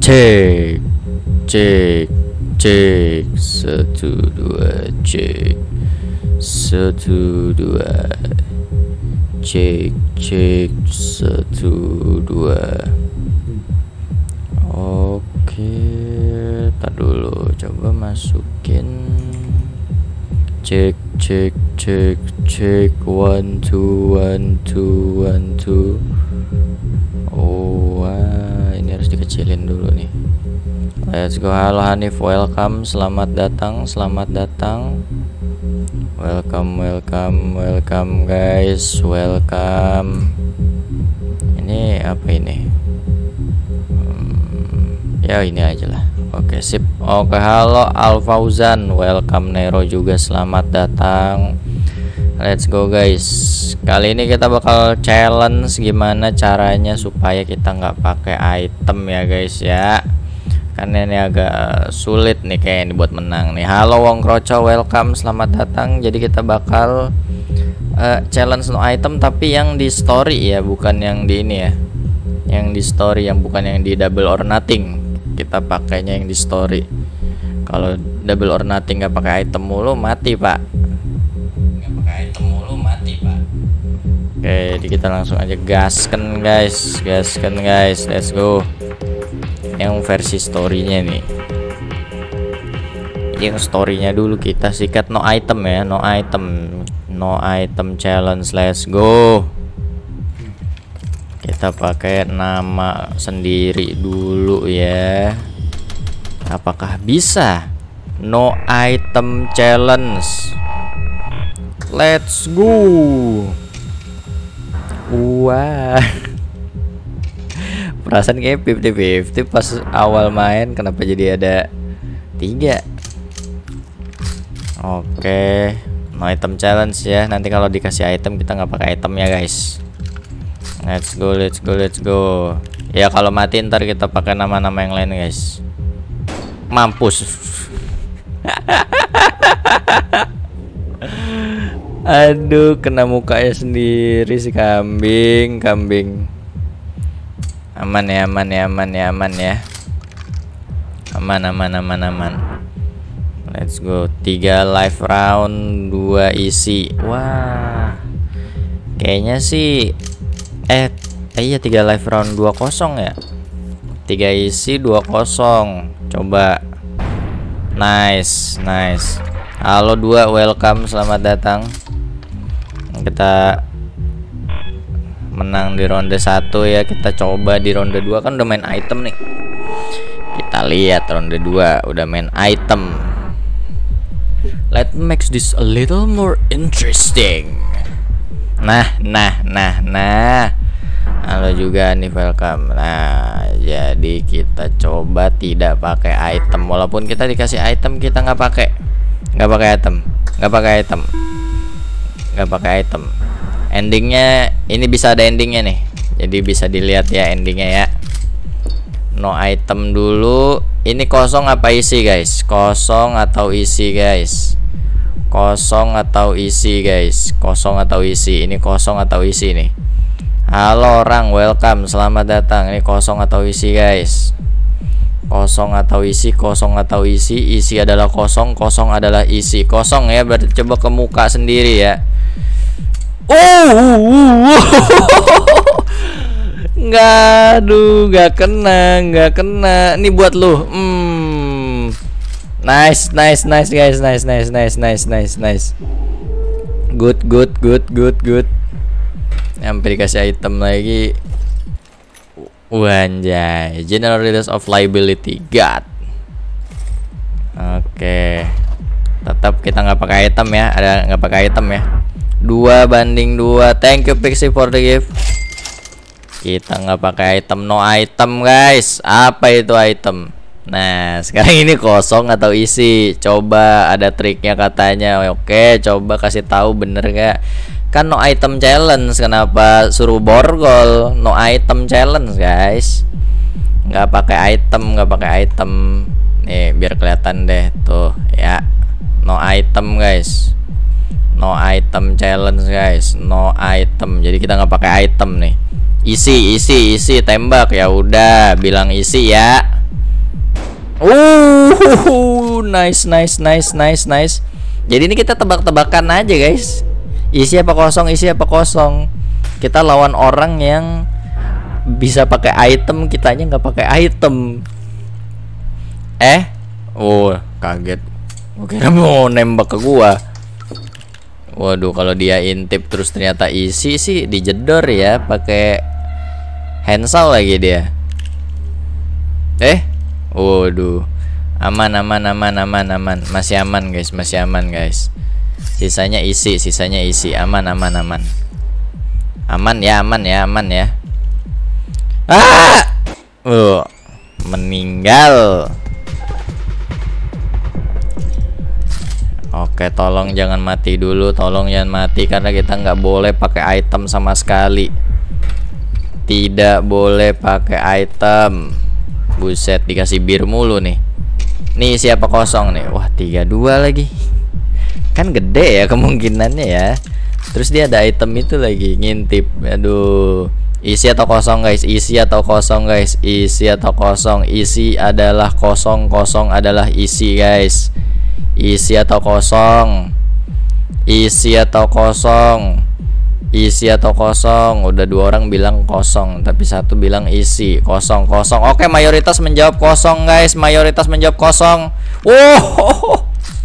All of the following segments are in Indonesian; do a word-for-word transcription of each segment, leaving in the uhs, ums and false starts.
Cek, cek, cek, satu dua, cek, satu dua, cek, cek, satu dua. Oke, tar dulu, coba masukin. Cek, cek, cek, cek, one two, one two, one two. Oh, wah, ini harus dikecilin dulu nih. Let's go. Halo Hanif, welcome, selamat datang, selamat datang. Welcome, welcome, welcome guys, welcome. Ini apa ini? Hmm, ya ini aja lah. Oke, sip. Oke, halo Al Fauzan, welcome. Nero juga selamat datang. Let's go guys. Kali ini kita bakal challenge gimana caranya supaya kita nggak pakai item ya guys ya. Karena ini agak sulit nih kayak buat menang nih. Halo Wong Kroco, welcome, selamat datang. Jadi kita bakal uh, challenge no item tapi yang di story ya, bukan yang di ini ya. Yang di story, yang bukan yang di double or nothing. Kita pakainya yang di story. Kalau double or nothing nggak pakai item mulu mati pak. Nggak pakai item mulu mati pak. Oke, jadi kita langsung aja gasken guys, gasken guys, let's go. Yang versi storynya nih, yang storynya dulu kita sikat no item ya, no item, no item challenge, let's go. Kita pakai nama sendiri dulu ya. Apakah bisa no item challenge? Let's go. Wah, perasaan kayak fifty fifty pas awal main, kenapa jadi ada tiga? Oke, no item challenge ya. Nanti kalau dikasih item kita nggak pakai item ya guys. Let's go, let's go, let's go. Ya kalau mati ntar kita pakai nama-nama yang lain guys. Mampus. Aduh, kena mukanya sendiri si kambing, kambing. Aman ya, aman ya, aman ya, aman ya. Aman, aman, aman, aman. Let's go. Tiga live round, dua isi. Wah, kayaknya sih eh, eh iya tiga live round dua kosong ya. Tiga isi dua kosong. Coba. Nice, nice. Halo dua, welcome, selamat datang. Kita menang di ronde satu ya, kita coba di ronde dua, kan udah main item nih. Kita lihat ronde dua udah main item. Let's make this a little more interesting. Nah, nah, nah, nah. Halo juga nih, welcome. Nah, jadi kita coba tidak pakai item, walaupun kita dikasih item kita nggak pakai. Nggak pakai item, nggak pakai item, nggak pakai item. Endingnya ini bisa ada endingnya nih, jadi bisa dilihat ya endingnya ya. No item dulu. Ini kosong apa isi guys? Kosong atau isi guys? Kosong atau isi guys? Kosong atau isi? Ini kosong atau isi nih? Halo orang, welcome, selamat datang. Ini kosong atau isi guys? Kosong atau isi? Kosong atau isi? Isi adalah kosong, kosong adalah isi. Kosong ya, berarti coba ke muka sendiri ya. Oh, nggak, aduh, nggak kena, nggak kena. Ini buat lu. Hmm, nice, nice, nice guys, nice, nice, nice, nice, nice, nice. Good, good, good, good, good. Sampai dikasih item lagi. Wanjay, general release of liability, God. Oke, tetap kita nggak pakai item ya, ada nggak pakai item ya. Dua banding dua. Thank you Pixie for the gift. Kita nggak pakai item, no item guys. Apa itu item? Nah, sekarang ini kosong atau isi? Coba, ada triknya katanya. Oke, coba kasih tahu bener nggak? Kan no item challenge, kenapa suruh borgol? No item challenge guys. Nggak pakai item, nggak pakai item. Nih biar kelihatan deh tuh ya. No item guys. No item challenge guys, no item. Jadi kita nggak pakai item nih. Isi, isi, isi, tembak ya udah, bilang isi ya. Uh, nice, nice, nice, nice, nice. Jadi ini kita tebak-tebakan aja guys. Isi apa kosong, isi apa kosong. Kita lawan orang yang bisa pakai item, kitanya nggak pakai item. Eh, oh kaget. Gue kira mau nembak ke gua. Waduh, kalau dia intip terus ternyata isi sih dijedor ya, pakai handsal lagi dia. Eh, waduh, aman aman aman aman aman, masih aman guys, masih aman guys. Sisanya isi, sisanya isi, aman aman aman, aman ya, aman ya, aman ya. Ah, uh, meninggal. Oke, tolong jangan mati dulu, tolong jangan mati karena kita nggak boleh pakai item sama sekali. Tidak boleh pakai item. Buset, dikasih bir mulu nih. Nih siapa kosong nih? Wah, tiga dua lagi. Kan gede ya kemungkinannya ya. Terus dia ada item itu lagi, ngintip. Aduh. Isi atau kosong guys? Isi atau kosong guys? Isi atau kosong? Isi adalah kosong, kosong adalah isi guys. Isi atau kosong? Isi atau kosong? Isi atau kosong? Udah dua orang bilang kosong, tapi satu bilang isi. Kosong, kosong. Oke, mayoritas menjawab kosong guys. Mayoritas menjawab kosong. Wow,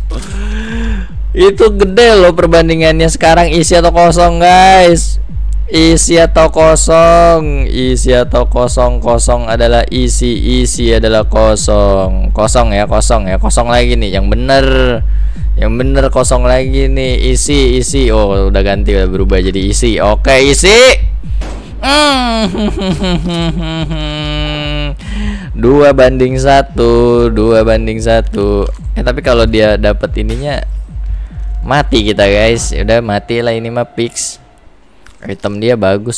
itu gede loh perbandingannya sekarang. Isi atau kosong guys? Isi atau kosong? Isi atau kosong? Kosong adalah isi, isi adalah kosong. Kosong ya, kosong ya, kosong lagi nih. Yang bener, yang bener kosong lagi nih. Isi, isi. Oh, udah ganti, udah berubah jadi isi. Oke, isi. Dua banding satu, dua banding satu. Eh tapi kalau dia dapat ininya, mati kita guys. Udah mati lah ini mah fix. Item dia bagus.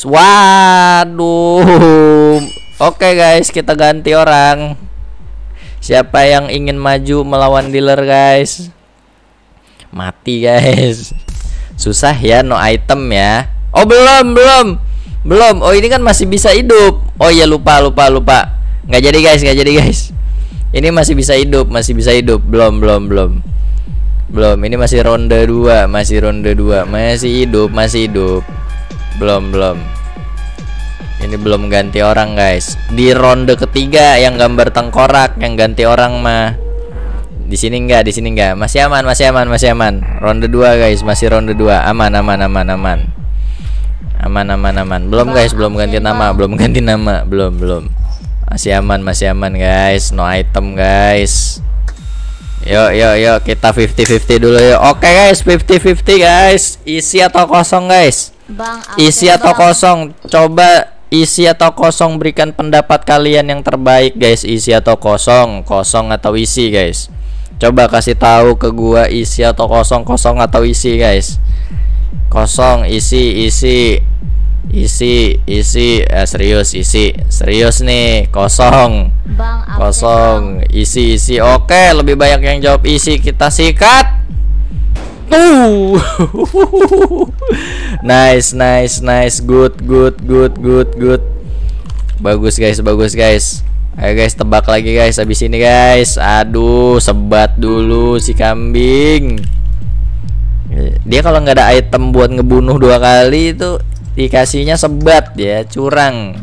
Waduh. Oke guys, kita ganti orang. Siapa yang ingin maju melawan dealer guys? Mati guys. Susah ya, no item ya. Oh belum, belum, belum. Oh ini kan masih bisa hidup. Oh iya, lupa, lupa, lupa. Nggak jadi guys, nggak jadi guys. Ini masih bisa hidup, masih bisa hidup. Belum, belum, belum. Belum, ini masih ronde dua, masih ronde dua, masih hidup, masih hidup. Belum, belum. Ini belum ganti orang guys. Di ronde ketiga yang gambar tengkorak yang ganti orang mah. Di sini enggak, di sini enggak. Masih aman, masih aman, masih aman. Ronde dua guys, masih ronde dua. Aman, aman, aman, aman. Aman, aman, aman. Belum guys, belum ganti nama, belum ganti nama, belum, belum. Masih aman, masih aman guys. No item guys. Yuk, yuk, yuk, kita fifty fifty dulu yuk. Oke guys, fifty fifty guys. Isi atau kosong guys? Bang, isi atau bang. Kosong? Coba isi atau kosong, berikan pendapat kalian yang terbaik guys. Isi atau kosong? Kosong atau isi guys? Coba kasih tahu ke gua, isi atau kosong? Kosong atau isi guys? Kosong, isi, isi. Isi, isi, eh, serius, isi, serius nih, kosong, bang, kosong, bang. Isi, isi, oke, lebih banyak yang jawab isi, kita sikat. Uh, nice, nice, nice, good, good, good, good, good, bagus guys, bagus guys. Ayo guys, tebak lagi guys, abis ini guys. Aduh, sebat dulu si kambing. Dia kalau nggak ada item buat ngebunuh dua kali itu dikasihnya sebat ya, curang.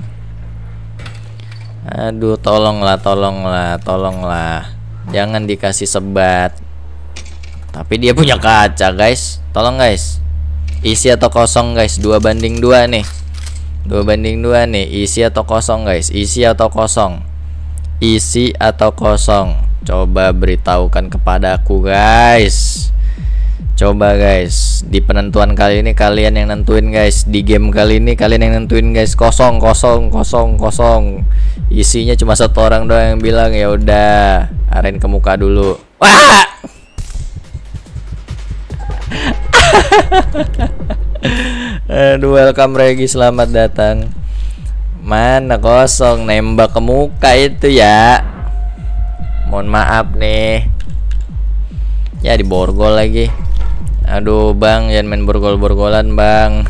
Aduh, tolonglah, tolonglah, tolonglah. Jangan dikasih sebat. Tapi dia punya kaca, guys. Tolong, guys. Isi atau kosong, guys? Dua banding dua nih. Dua banding dua nih. Isi atau kosong, guys? Isi atau kosong? Isi atau kosong? Coba beritahukan kepadaku, guys. Coba guys, di penentuan kali ini kalian yang nentuin guys. Di game kali ini kalian yang nentuin guys. Kosong, kosong, kosong, kosong. Isinya cuma satu orang doang yang bilang ya udah, arahin ke muka dulu. Wah. Aduh, welcome Regi, selamat datang. Mana kosong, nembak ke muka itu ya. Mohon maaf nih. Ya diborgol lagi. Aduh bang, jangan main borgol-borgolan bang.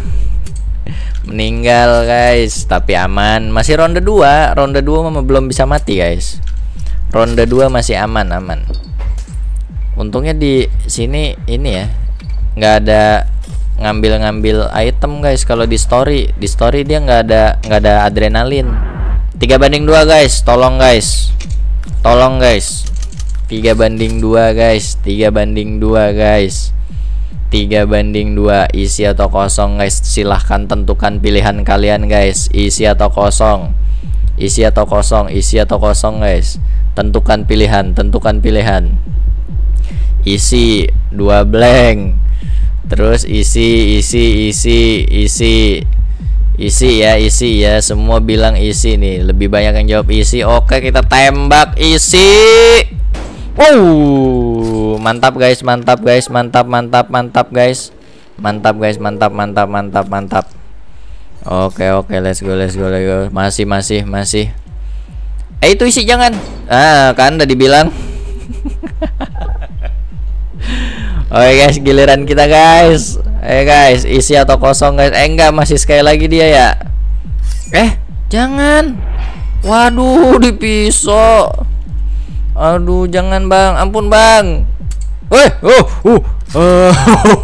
Meninggal guys, tapi aman. Masih ronde dua. Ronde dua mama belum bisa mati guys. Ronde dua masih aman aman. Untungnya di sini ini ya nggak ada ngambil-ngambil item guys. Kalau di story di story dia nggak ada nggak ada adrenalin. Tiga banding dua guys, tolong guys, tolong guys. Tiga banding dua guys, tiga banding dua guys. Tiga banding dua, isi atau kosong guys. Silahkan tentukan pilihan kalian guys. Isi atau kosong, isi atau kosong, isi atau kosong guys. Tentukan pilihan, tentukan pilihan. Isi dua blank. Terus isi, isi, isi, isi. Isi ya, isi ya. Semua bilang isi nih. Lebih banyak yang jawab isi. Oke, kita tembak isi. Wow, mantap guys, mantap guys, mantap, mantap, mantap guys, mantap guys, mantap, mantap, mantap, mantap. Oke, oke, let's go, let's go, let's go. Masih, masih, masih. Eh itu isi jangan. Ah, kan udah dibilang. Oke guys, giliran kita guys. Eh guys, isi atau kosong guys. Eh enggak, masih sekali lagi dia ya. Eh, jangan. Waduh, dipisau. Aduh, jangan bang, ampun bang. Weh, oh, uh, uh.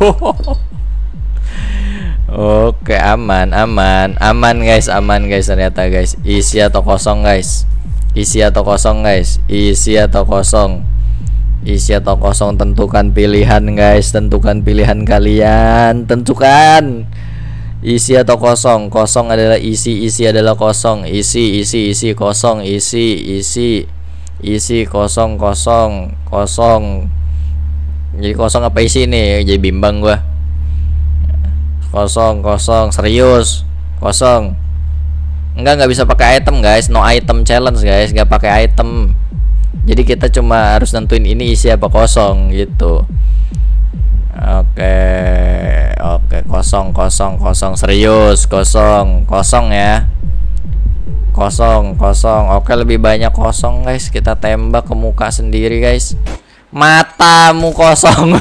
Oke, aman, aman, aman guys, aman guys ternyata guys. Isi atau kosong guys, isi atau kosong guys, isi atau kosong, isi atau kosong. Tentukan pilihan guys, tentukan pilihan kalian, tentukan. Isi atau kosong, kosong adalah isi, isi adalah kosong, isi, isi, isi, kosong, isi, isi. Isi kosong kosong kosong. Jadi kosong apa isi nih? Jadi bimbang gua. Kosong kosong serius kosong. Enggak nggak bisa pakai item guys. No item challenge guys. Nggak pakai item. Jadi kita cuma harus nentuin ini isi apa kosong gitu. Oke oke kosong kosong kosong serius kosong kosong ya. Kosong kosong. Oke, lebih banyak kosong guys. Kita tembak ke muka sendiri guys. Matamu kosong.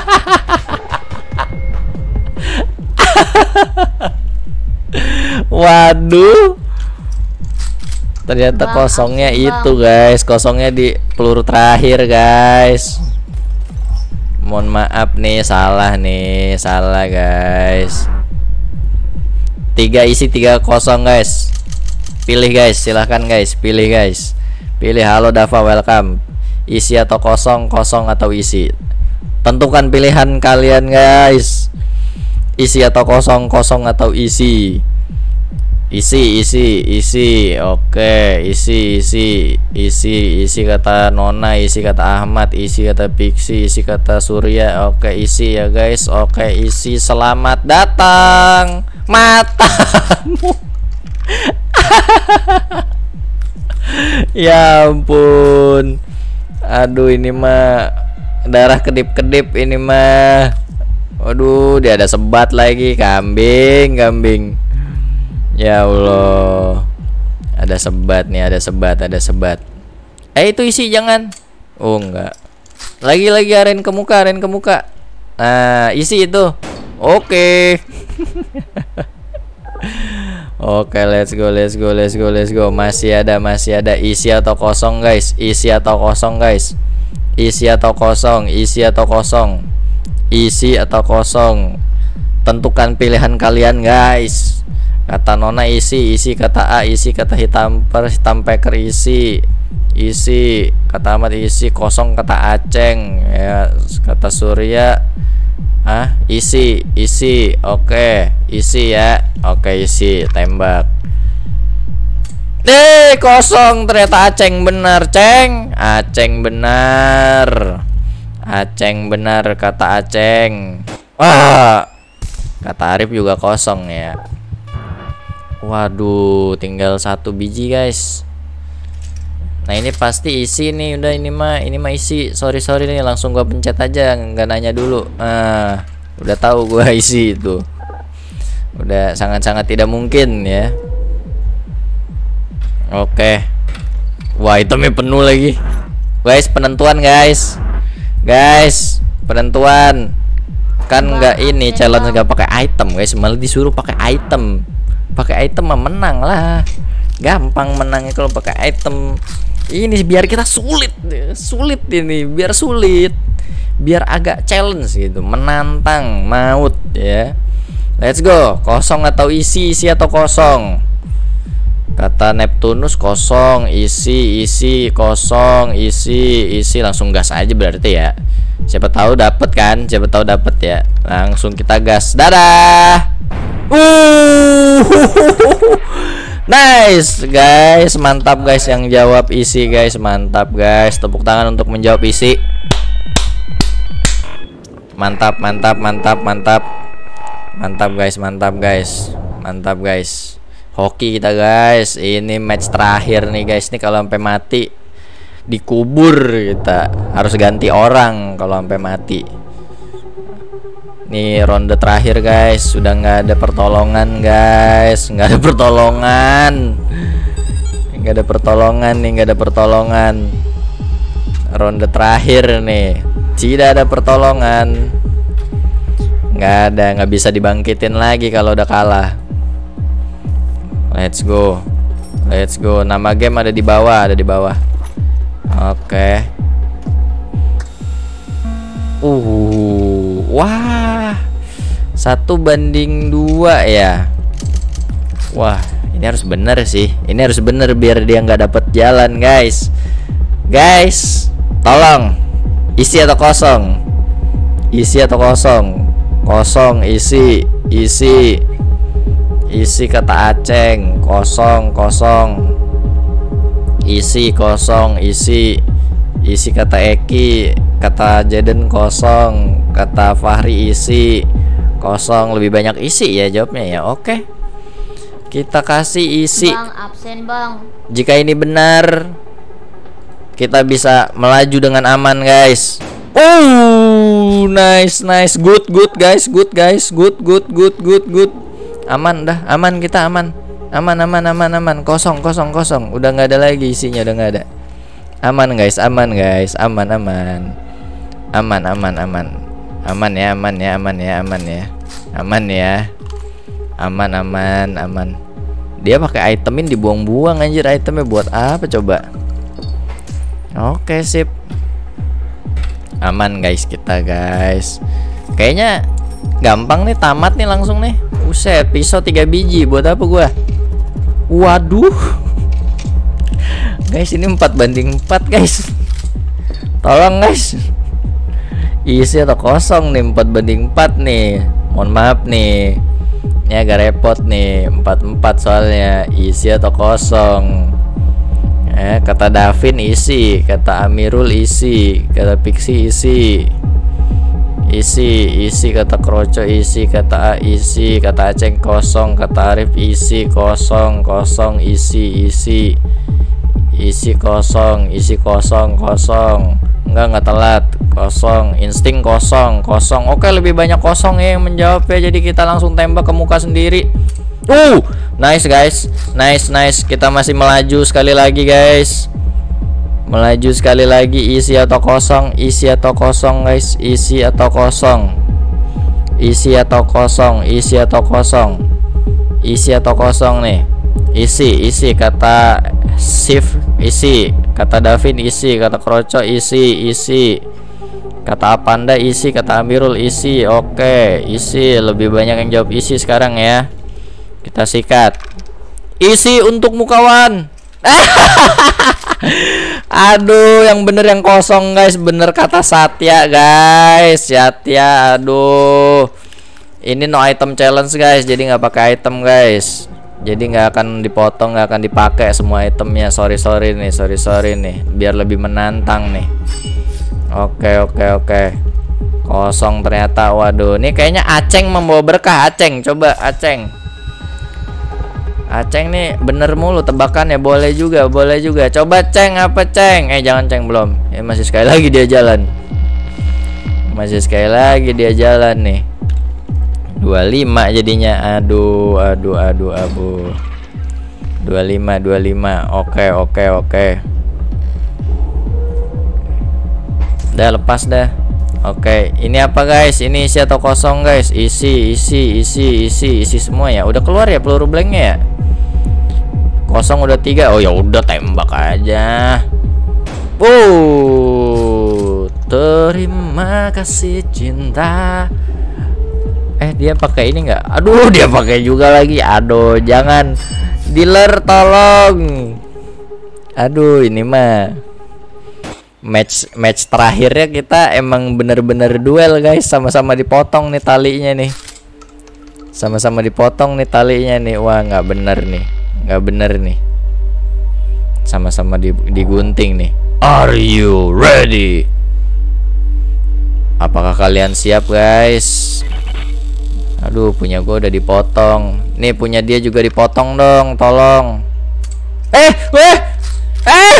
Waduh, ternyata kosongnya itu guys. Kosongnya di peluru terakhir guys. Mohon maaf nih, salah nih, salah guys. Tiga isi tiga kosong guys. Pilih guys, silahkan guys, pilih guys, pilih. Halo Dava, welcome. Isi atau kosong, kosong atau isi. Tentukan pilihan kalian guys. Isi atau kosong, kosong atau isi. Isi, isi, isi. Oke, isi, isi, isi, isi kata Nona, isi kata Ahmad, isi kata Pixie, isi kata Surya. Oke, isi ya guys. Oke, isi. Selamat datang. Matamu. Ya ampun. Aduh, ini mah darah kedip-kedip ini mah. Waduh, dia ada sebat lagi. Kambing, kambing. Ya Allah. Ada sebat nih, ada sebat, ada sebat. Eh itu isi jangan. Oh enggak. Lagi-lagi aren ke muka, aren ke muka. Nah, isi itu. Oke. Oke, let's go, let's go, let's go, let's go. Masih ada, masih ada. Isi atau kosong guys, isi atau kosong guys, isi atau kosong, isi atau kosong, isi atau kosong. Tentukan pilihan kalian guys. Kata Nona isi, isi kata A, isi kata hitam per hitam peker isi, isi kata Ahmad isi, kosong kata Aceng ya. Kata Surya ah isi, isi. Oke, isi ya. Oke, isi, tembak. Eh, kosong. Ternyata Aceng benar, Ceng. Aceng benar. Aceng benar kata Aceng. Wah, kata Arif juga kosong ya. Waduh, tinggal satu biji guys. Nah ini pasti isi nih, udah ini mah ini mah isi. Sorry sorry nih, langsung gua pencet aja, nggak nanya dulu. Nah, udah tahu gua isi itu. Udah sangat-sangat tidak mungkin ya. Oke. Wah, itemnya penuh lagi. Guys, penentuan guys. Guys, penentuan. Kan nggak ini challenge nggak pakai item guys, malah disuruh pakai item. Pakai item mah menang lah. Gampang menangnya kalau pakai item. Ini biar kita sulit, sulit ini, biar sulit, biar agak challenge gitu, menantang maut ya. Let's go. Kosong atau isi, isi atau kosong. Kata Neptunus kosong, isi, isi, kosong, isi, isi, langsung gas aja berarti ya. Siapa tahu dapet kan? Siapa tahu dapet ya. Langsung kita gas. Dadah. Uh. Nice guys, mantap guys yang jawab isi guys, mantap guys. Tepuk tangan untuk menjawab isi. Mantap, mantap, mantap, mantap. Mantap guys, mantap guys. Mantap guys. Hoki kita guys. Ini match terakhir nih guys. Nih kalau sampai mati dikubur kita. Harus ganti orang kalau sampai mati. Nih ronde terakhir guys, sudah nggak ada pertolongan guys, nggak ada pertolongan, nggak ada pertolongan nih, nggak ada pertolongan. Ronde terakhir nih, tidak ada pertolongan, nggak ada, nggak bisa dibangkitin lagi kalau udah kalah. Let's go, let's go. Nama game ada di bawah, ada di bawah. Oke. Uh, wah, satu banding dua ya. Wah, ini harus bener sih. Ini harus bener biar dia nggak dapet jalan, guys. Guys, tolong isi atau kosong? Isi atau kosong? Kosong, isi, isi, isi kata Aceng. Kosong, kosong. Isi, kosong, isi, isi kata Eki. Kata Jaden kosong, kata Fahri isi kosong. Lebih banyak isi ya jawabnya ya. Oke, kita kasih isi. Bang, absen bang. Jika ini benar, kita bisa melaju dengan aman guys. Oh, nice, nice, good, good guys, good guys, good, good, good, good, good. Aman dah, aman kita aman, aman, aman, aman, aman. Kosong, kosong, kosong. Udah nggak ada lagi isinya, udah nggak ada. Aman guys, aman guys, aman, aman. Aman, aman, aman. Aman ya, aman ya, aman ya, aman ya. Aman ya. Aman, aman, aman. Dia pakai itemin dibuang-buang anjir, itemnya buat apa coba? Oke, sip. Aman guys kita guys. Kayaknya gampang nih, tamat nih langsung nih. Buset, pisau tiga biji buat apa gua? Waduh. Guys, ini empat banding empat guys. Tolong guys. Isi atau kosong nih, empat banding empat nih. Mohon maaf nih. Ini agak repot nih, empat empat soalnya. Isi atau kosong? Eh, kata Davin isi, kata Amirul isi, kata Pixie isi. Isi, isi kata Kroco isi, kata A isi, kata Aceng kosong, kata Arif isi, kosong, kosong, isi, isi. Isi kosong, isi kosong, kosong. Enggak, enggak telat. Kosong, insting kosong, kosong. Oke, lebih banyak kosong ya yang menjawab ya. Jadi kita langsung tembak ke muka sendiri. Uh, nice guys. Nice, nice. Kita masih melaju sekali lagi guys. Melaju sekali lagi. Isi atau kosong? Isi atau kosong guys? Isi atau kosong? Isi atau kosong? Isi atau kosong? Isi atau kosong nih? Isi, isi kata Sif isi, kata Davin isi, kata Kroco isi, isi. Kata Apanda isi, kata Amirul isi. Oke, isi. Lebih banyak yang jawab isi sekarang ya. Kita sikat. Isi untuk mukawan. Aduh, yang bener yang kosong guys. Bener kata Satya guys. Satya, aduh. Ini no item challenge guys. Jadi nggak pakai item guys. Jadi nggak akan dipotong, nggak akan dipakai semua itemnya. Sorry sorry nih, sorry sorry nih. Biar lebih menantang nih. Oke oke oke. Kosong ternyata. Waduh, ini kayaknya Aceng membawa berkah. Aceng, coba Aceng. Aceng nih bener mulu tebakannya. Boleh juga, boleh juga. Coba Ceng, apa Ceng? Eh jangan Ceng, belum. Ya, masih sekali lagi dia jalan. Masih sekali lagi dia jalan nih. dua puluh lima jadinya. Aduh, aduh, aduh, aduh. dua puluh lima, dua puluh lima. Oke, oke, oke. Udah lepas dah. Oke, ini apa guys? Ini isi atau kosong guys? Isi, isi, isi, isi, isi semua ya. Udah keluar ya peluru blanknya ya? Kosong udah tiga. Oh ya udah, tembak aja. Oh, terima kasih cinta. Eh, dia pakai ini nggak? Aduh, dia pakai juga lagi. Aduh, jangan. Dealer tolong. Aduh, ini mah match match terakhirnya kita emang bener-bener duel guys. Sama-sama dipotong nih talinya nih. Sama-sama dipotong nih talinya nih. Wah, nggak bener nih. Nggak bener nih. Sama-sama digunting nih. Are you ready? Apakah kalian siap guys? Aduh, punya gue udah dipotong. Nih punya dia juga dipotong dong, tolong. Eh, weh, eh.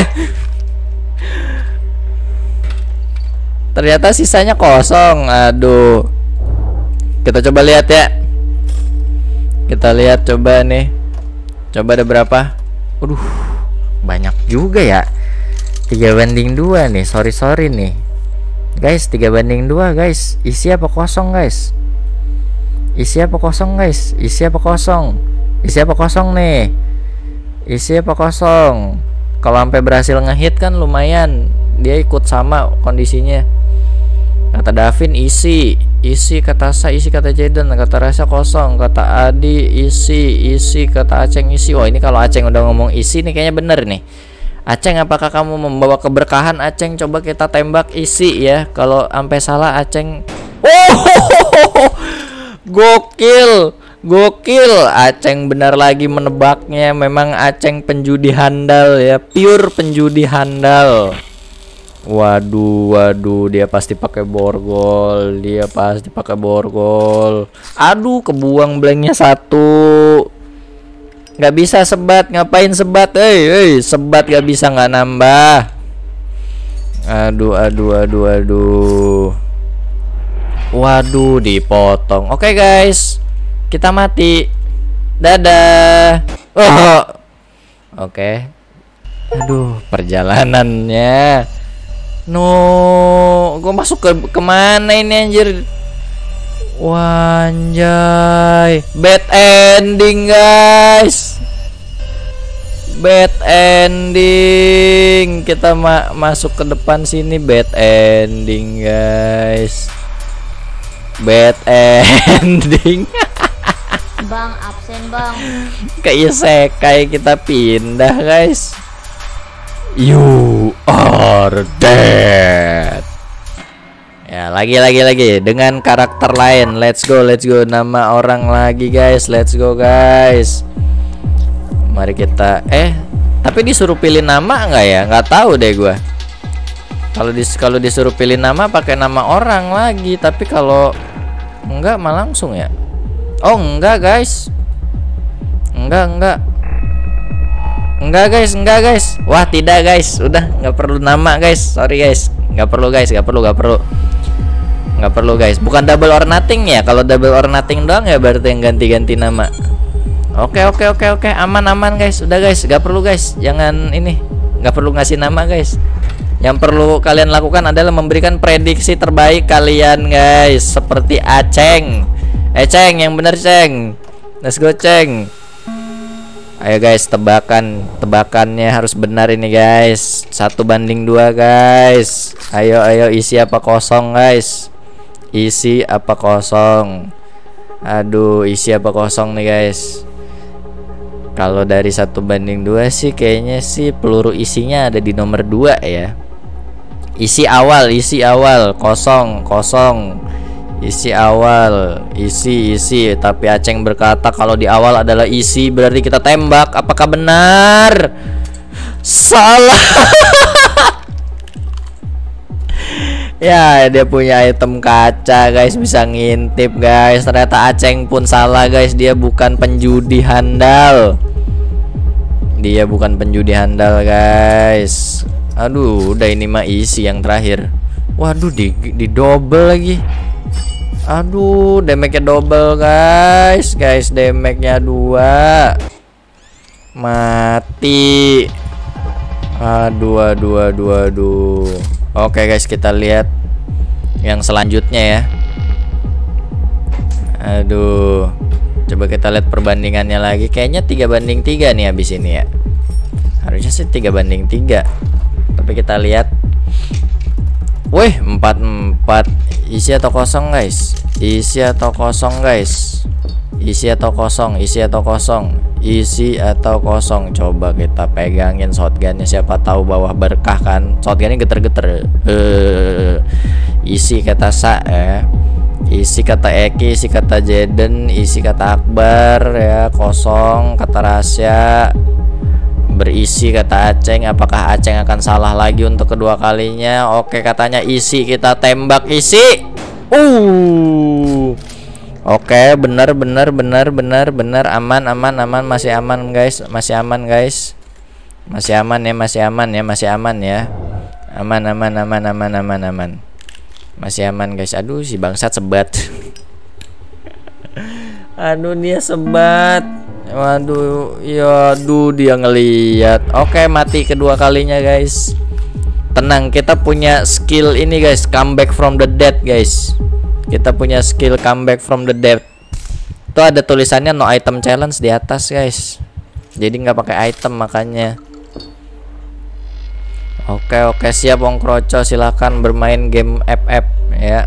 Ternyata sisanya kosong. Aduh. Kita coba lihat ya. Kita lihat coba nih. Coba ada berapa? Waduh, banyak juga ya. Tiga banding dua nih. Sorry sorry nih, guys. Tiga banding dua guys. Isi apa kosong guys? Isi apa kosong guys? Isi apa kosong? Isi apa kosong nih? Isi apa kosong? Kalau sampai berhasil ngehit kan lumayan. Dia ikut sama kondisinya. Kata Davin isi, isi kata Sa, isi kata Jaden, kata Rasa kosong, kata Adi isi, isi kata Aceng isi. Wah, ini kalau Aceng udah ngomong isi nih kayaknya bener nih. Aceng, apakah kamu membawa keberkahan? Aceng, coba kita tembak isi ya. Kalau sampai salah Aceng. Oh, gokil, gokil. Aceng benar lagi menebaknya. Memang Aceng penjudi handal ya, pure penjudi handal. Waduh, waduh, dia pasti pakai borgol, dia pasti pakai borgol. Aduh, kebuang blanknya satu. Nggak bisa sebat, ngapain sebat? Hei, hei, sebat nggak bisa, nggak nambah. Aduh, aduh, aduh, aduh. Waduh, dipotong. Oke guys, kita mati. Dadah. Oh. Oke. Aduh, perjalanannya. No, gue masuk ke kemana ini anjir? Wanjay, bad ending guys. Bad ending. Kita ma masuk ke depan sini, bad ending guys. Bad ending. Bang, absen bang. Kayak isekai kita pindah guys. You are dead. Ya, lagi lagi lagi dengan karakter lain. Let's go, let's go. Nama orang lagi guys. Let's go guys. Mari kita eh tapi disuruh pilih nama nggak ya? Nggak tahu deh gua. Kalau dis kalau disuruh pilih nama pakai nama orang lagi, tapi kalau enggak mah langsung ya. Oh, enggak guys. Enggak, enggak. Enggak guys, enggak guys. Wah, tidak guys. Udah nggak perlu nama guys. Sorry guys. Nggak perlu guys, nggak perlu, nggak perlu. Nggak perlu guys. Bukan double or nothing ya. Kalau double or nothing doang ya berarti yang ganti-ganti nama. Oke, oke, oke, oke. Aman, aman guys. Udah guys, nggak perlu guys. Jangan ini. Nggak perlu ngasih nama guys. Yang perlu kalian lakukan adalah memberikan prediksi terbaik kalian guys. Seperti Aceng. Eh Ceng, yang bener Ceng. Let's go Ceng. Ayo guys, tebakan tebakannya harus benar ini guys. Satu banding dua guys. Ayo ayo isi apa kosong guys. Isi apa kosong. Aduh, isi apa kosong nih guys. Kalau dari satu banding dua sih kayaknya sih peluru isinya ada di nomor dua ya. Isi awal, isi awal kosong kosong. Isi awal, isi isi. Tapi Aceng berkata kalau di awal adalah isi, berarti kita tembak. Apakah benar? Salah. Ya, dia punya item kaca guys, bisa ngintip guys. Ternyata Aceng pun salah guys. Dia bukan penjudi handal. Dia bukan penjudi handal guys. Aduh, udah ini mah isi yang terakhir. Waduh, di, di double lagi. Aduh, damage-nya double guys. Guys, damage-nya dua. Mati. Aduh, aduh, aduh, aduh. Oke guys, kita lihat yang selanjutnya ya. Aduh. Coba kita lihat perbandingannya lagi. Kayaknya tiga banding tiga nih habis ini ya. Harusnya sih tiga banding tiga. Tapi kita lihat. Wih, empat empat. Isi atau kosong guys? Isi atau kosong guys? Isi atau kosong? Isi atau kosong? Isi atau kosong? Coba kita pegangin shotgunnya, siapa tahu bawah berkah kan. Shotgunnya geter-geter. uh, Isi kata Sa ya. Isi kata Eki, isi kata Jaden, isi kata Akbar ya. Kosong kata Rasya. Berisi kata Aceng. Apakah Aceng akan salah lagi untuk kedua kalinya? Oke, katanya isi, kita tembak isi. Uh. Oke, benar benar benar benar benar aman aman aman, masih aman guys, masih aman guys. Masih aman ya, masih aman ya, masih aman ya. Aman aman aman aman aman aman. Masih aman guys. Aduh, si bangsat sebat. Aduh, dia sebat. Waduh, ya aduh dia ngeliat. Oke, mati kedua kalinya guys. Tenang, kita punya skill ini guys, comeback from the dead guys. Kita punya skill comeback from the dead. Itu ada tulisannya no item challenge di atas guys. Jadi nggak pakai item makanya. Oke oke, siap Wong Kroco, silakan bermain game F F ya.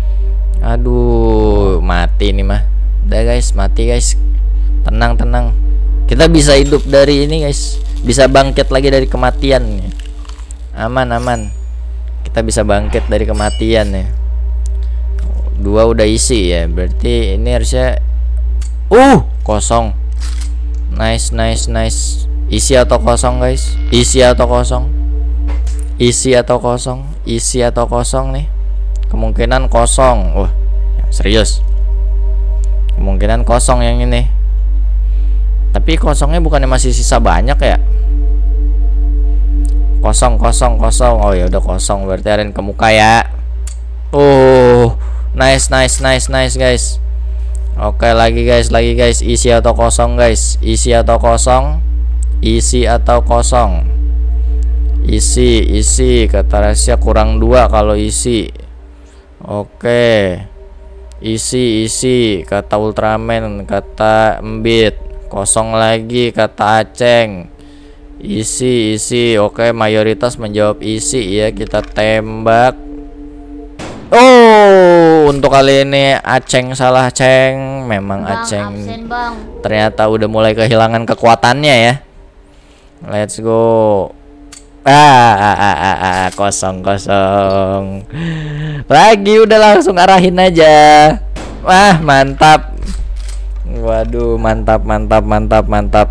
Aduh, mati nih mah. Udah guys, mati guys. Tenang tenang, kita bisa hidup dari ini guys, bisa bangkit lagi dari kematian. Aman aman, kita bisa bangkit dari kematian ya. Dua udah isi ya, berarti ini harusnya uh kosong. Nice nice nice. Isi atau kosong guys? Isi atau kosong? Isi atau kosong? Isi atau kosong nih? Kemungkinan kosong. Wah, serius, kemungkinan kosong yang ini. Tapi kosongnya bukannya masih sisa banyak ya? Kosong kosong kosong. Oh ya udah kosong, berarti ada yang ke muka ya. Oh, nice nice nice nice guys. Oke, lagi guys, lagi guys. Isi atau kosong guys? Isi atau kosong? Isi atau kosong? Isi isi kata Rasya, kurang dua kalau isi. Oke, isi isi kata Ultraman, kata Embit. Kosong lagi kata Aceng. Isi isi. Oke, mayoritas menjawab isi ya, kita tembak. Oh, untuk kali ini Aceng salah, Ceng. Memang Bang, Aceng absen, Bang. ternyata udah mulai kehilangan kekuatannya ya. Let's go. Ah, ah, ah, ah, ah. Kosong kosong lagi, udah langsung arahin aja. Wah, mantap. Waduh, mantap mantap mantap mantap.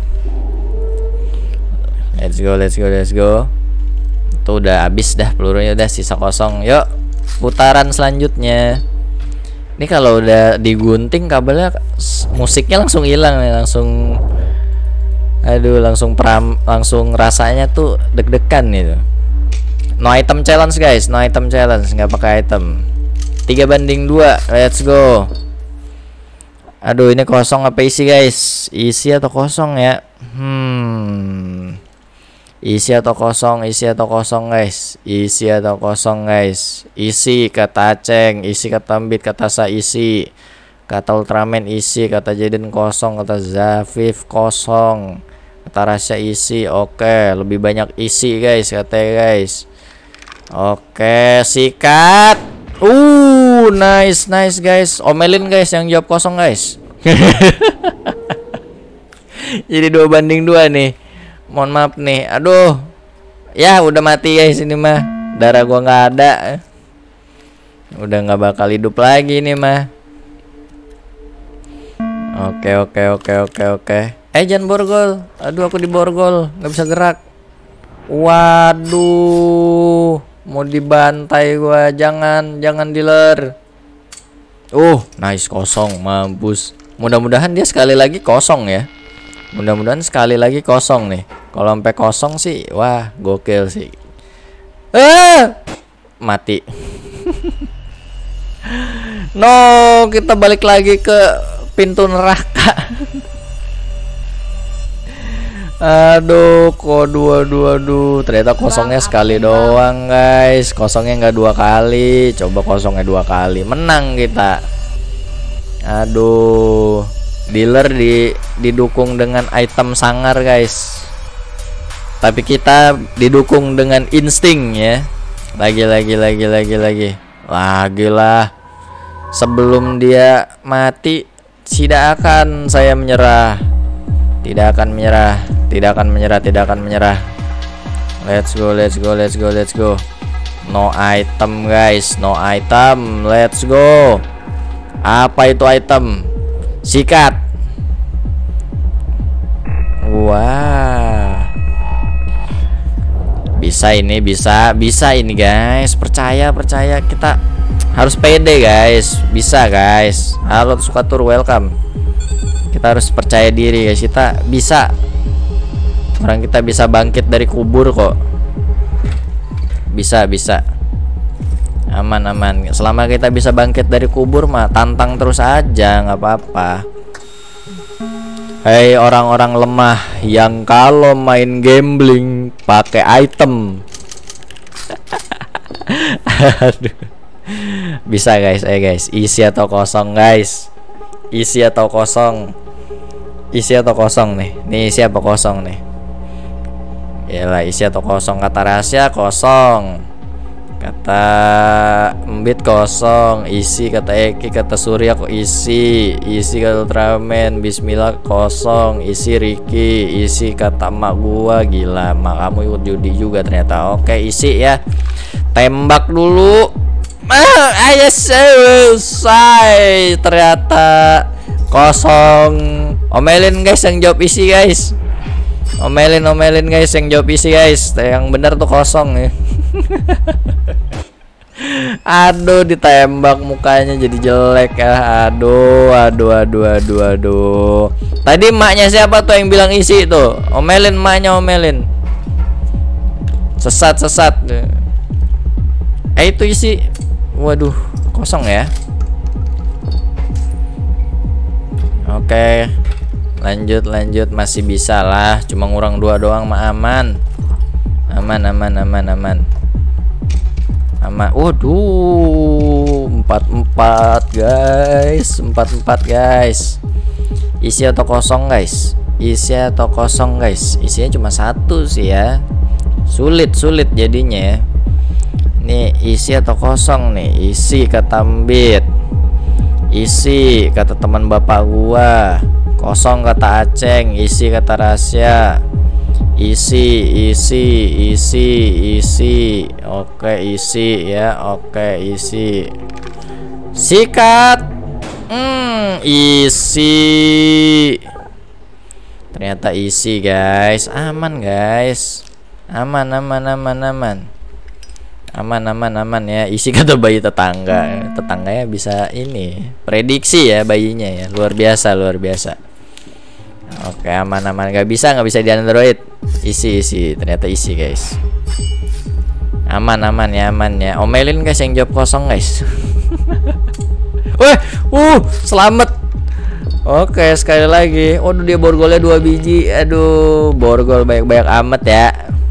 Let's go let's go let's go. Tuh udah habis dah pelurunya, udah sisa kosong. Yuk, putaran selanjutnya. Ini kalau udah digunting kabelnya, musiknya langsung hilang nih, langsung. Aduh, langsung pram, langsung rasanya tuh deg-degan gitu. No item challenge guys, no item challenge, nggak pakai item. Tiga banding dua, let's go. Aduh, ini kosong apa isi guys? Isi atau kosong ya? Hmm. Isi atau kosong? Isi atau kosong guys? Isi atau kosong guys? Isi kata Aceng, isi kata Ambit, kata Sa isi, kata Ultraman isi, kata Jaden kosong, kata Zafif kosong, kata Rasya isi. Oke, lebih banyak isi guys katanya guys. Oke, sikat. Uh, nice nice guys. Omelin guys yang jawab kosong guys. Jadi dua banding dua nih. Mohon maaf nih. Aduh. Ya udah mati guys ini mah. Darah gua nggak ada. Udah nggak bakal hidup lagi nih mah. Oke oke oke oke oke. Eh, jangan borgol. Aduh, aku diborgol, nggak bisa gerak. Waduh, mau dibantai gua. Jangan, jangan dealer. Uh, nice, kosong, mampus. Mudah-mudahan dia sekali lagi kosong ya. Mudah-mudahan sekali lagi kosong nih. Kalau sampai kosong sih, wah, gokil sih. Eh, mati. No, kita balik lagi ke pintu neraka. Aduh, kok dua dua dua. Ternyata kosongnya sekali doang guys. Kosongnya nggak dua kali. Coba kosongnya dua kali, menang kita. Aduh, dealer di didukung dengan item sangar guys. Tapi kita didukung dengan insting ya. Lagi lagi lagi lagi lagi. Lagi lah. Sebelum dia mati, tidak akan saya menyerah. Tidak akan menyerah. Tidak akan menyerah, tidak akan menyerah. Let's go, let's go, let's go, let's go. No item guys, no item. Let's go. Apa itu item? Sikat. Wah. Bisa ini, bisa, bisa ini guys. Percaya, percaya, kita harus pede guys. Bisa guys. Halo Sukatur, welcome. Kita harus percaya diri guys. Kita bisa. Orang kita bisa bangkit dari kubur kok. Bisa, bisa. Aman, aman. Selama kita bisa bangkit dari kubur mah tantang terus aja, nggak apa-apa. Hei orang-orang lemah yang kalau main gambling pakai item. Aduh. Bisa guys, eh guys, isi atau kosong guys. Isi atau kosong. Isi atau kosong nih. Nih isi apa kosong nih? Yalah, isi atau kosong. Kata rahasia kosong. Kata Mbit kosong, isi kata Eki, kata Surya kok isi, isi kata Ultraman, Bismillah kosong, isi Ricky, isi kata emak gua. Gila, emak kamu ikut judi juga ternyata. Oke, isi ya. Tembak dulu. Ah, ayo selesai. Ternyata kosong. Omelin guys yang jawab isi guys. Omelin, omelin guys yang jawab isi guys. Yang benar tuh kosong ya. Aduh, ditembak mukanya jadi jelek ya. Aduh, aduh, aduh, aduh, aduh. Tadi emaknya siapa tuh yang bilang isi tuh? Omelin, emaknya omelin. Sesat, sesat. Eh itu isi. Waduh, kosong ya. Oke, lanjut, lanjut. Masih bisa lah. Cuma ngurang dua doang mah aman. Aman, aman, aman, aman. Aman. Waduh, empat empat guys, empat empat guys. Isi atau kosong guys? Isi atau kosong guys? Isinya cuma satu sih ya. Sulit, sulit jadinya ya. Nih isi atau kosong nih? Isi kata Mbit. Isi kata teman bapak gua. Kosong kata Aceng. Isi kata Rahasia. Isi, isi, isi, isi. Oke, isi ya. Oke, isi. Sikat. Hmm, isi. Ternyata isi, guys. Aman, guys. Aman, aman, aman, aman. Aman, aman, aman ya. Isi kata bayi tetangga. Tetangganya bisa ini. Prediksi ya bayinya ya. Luar biasa, luar biasa. Oke, aman, aman. Gak bisa, nggak bisa di Android. Isi, isi. Ternyata isi guys. Aman, aman ya, aman ya. Omelin guys yang jawab kosong guys. Weh, uh, selamat. Oke, sekali lagi. Waduh, dia borgolnya dua biji. Aduh, borgol banyak-banyak amat ya.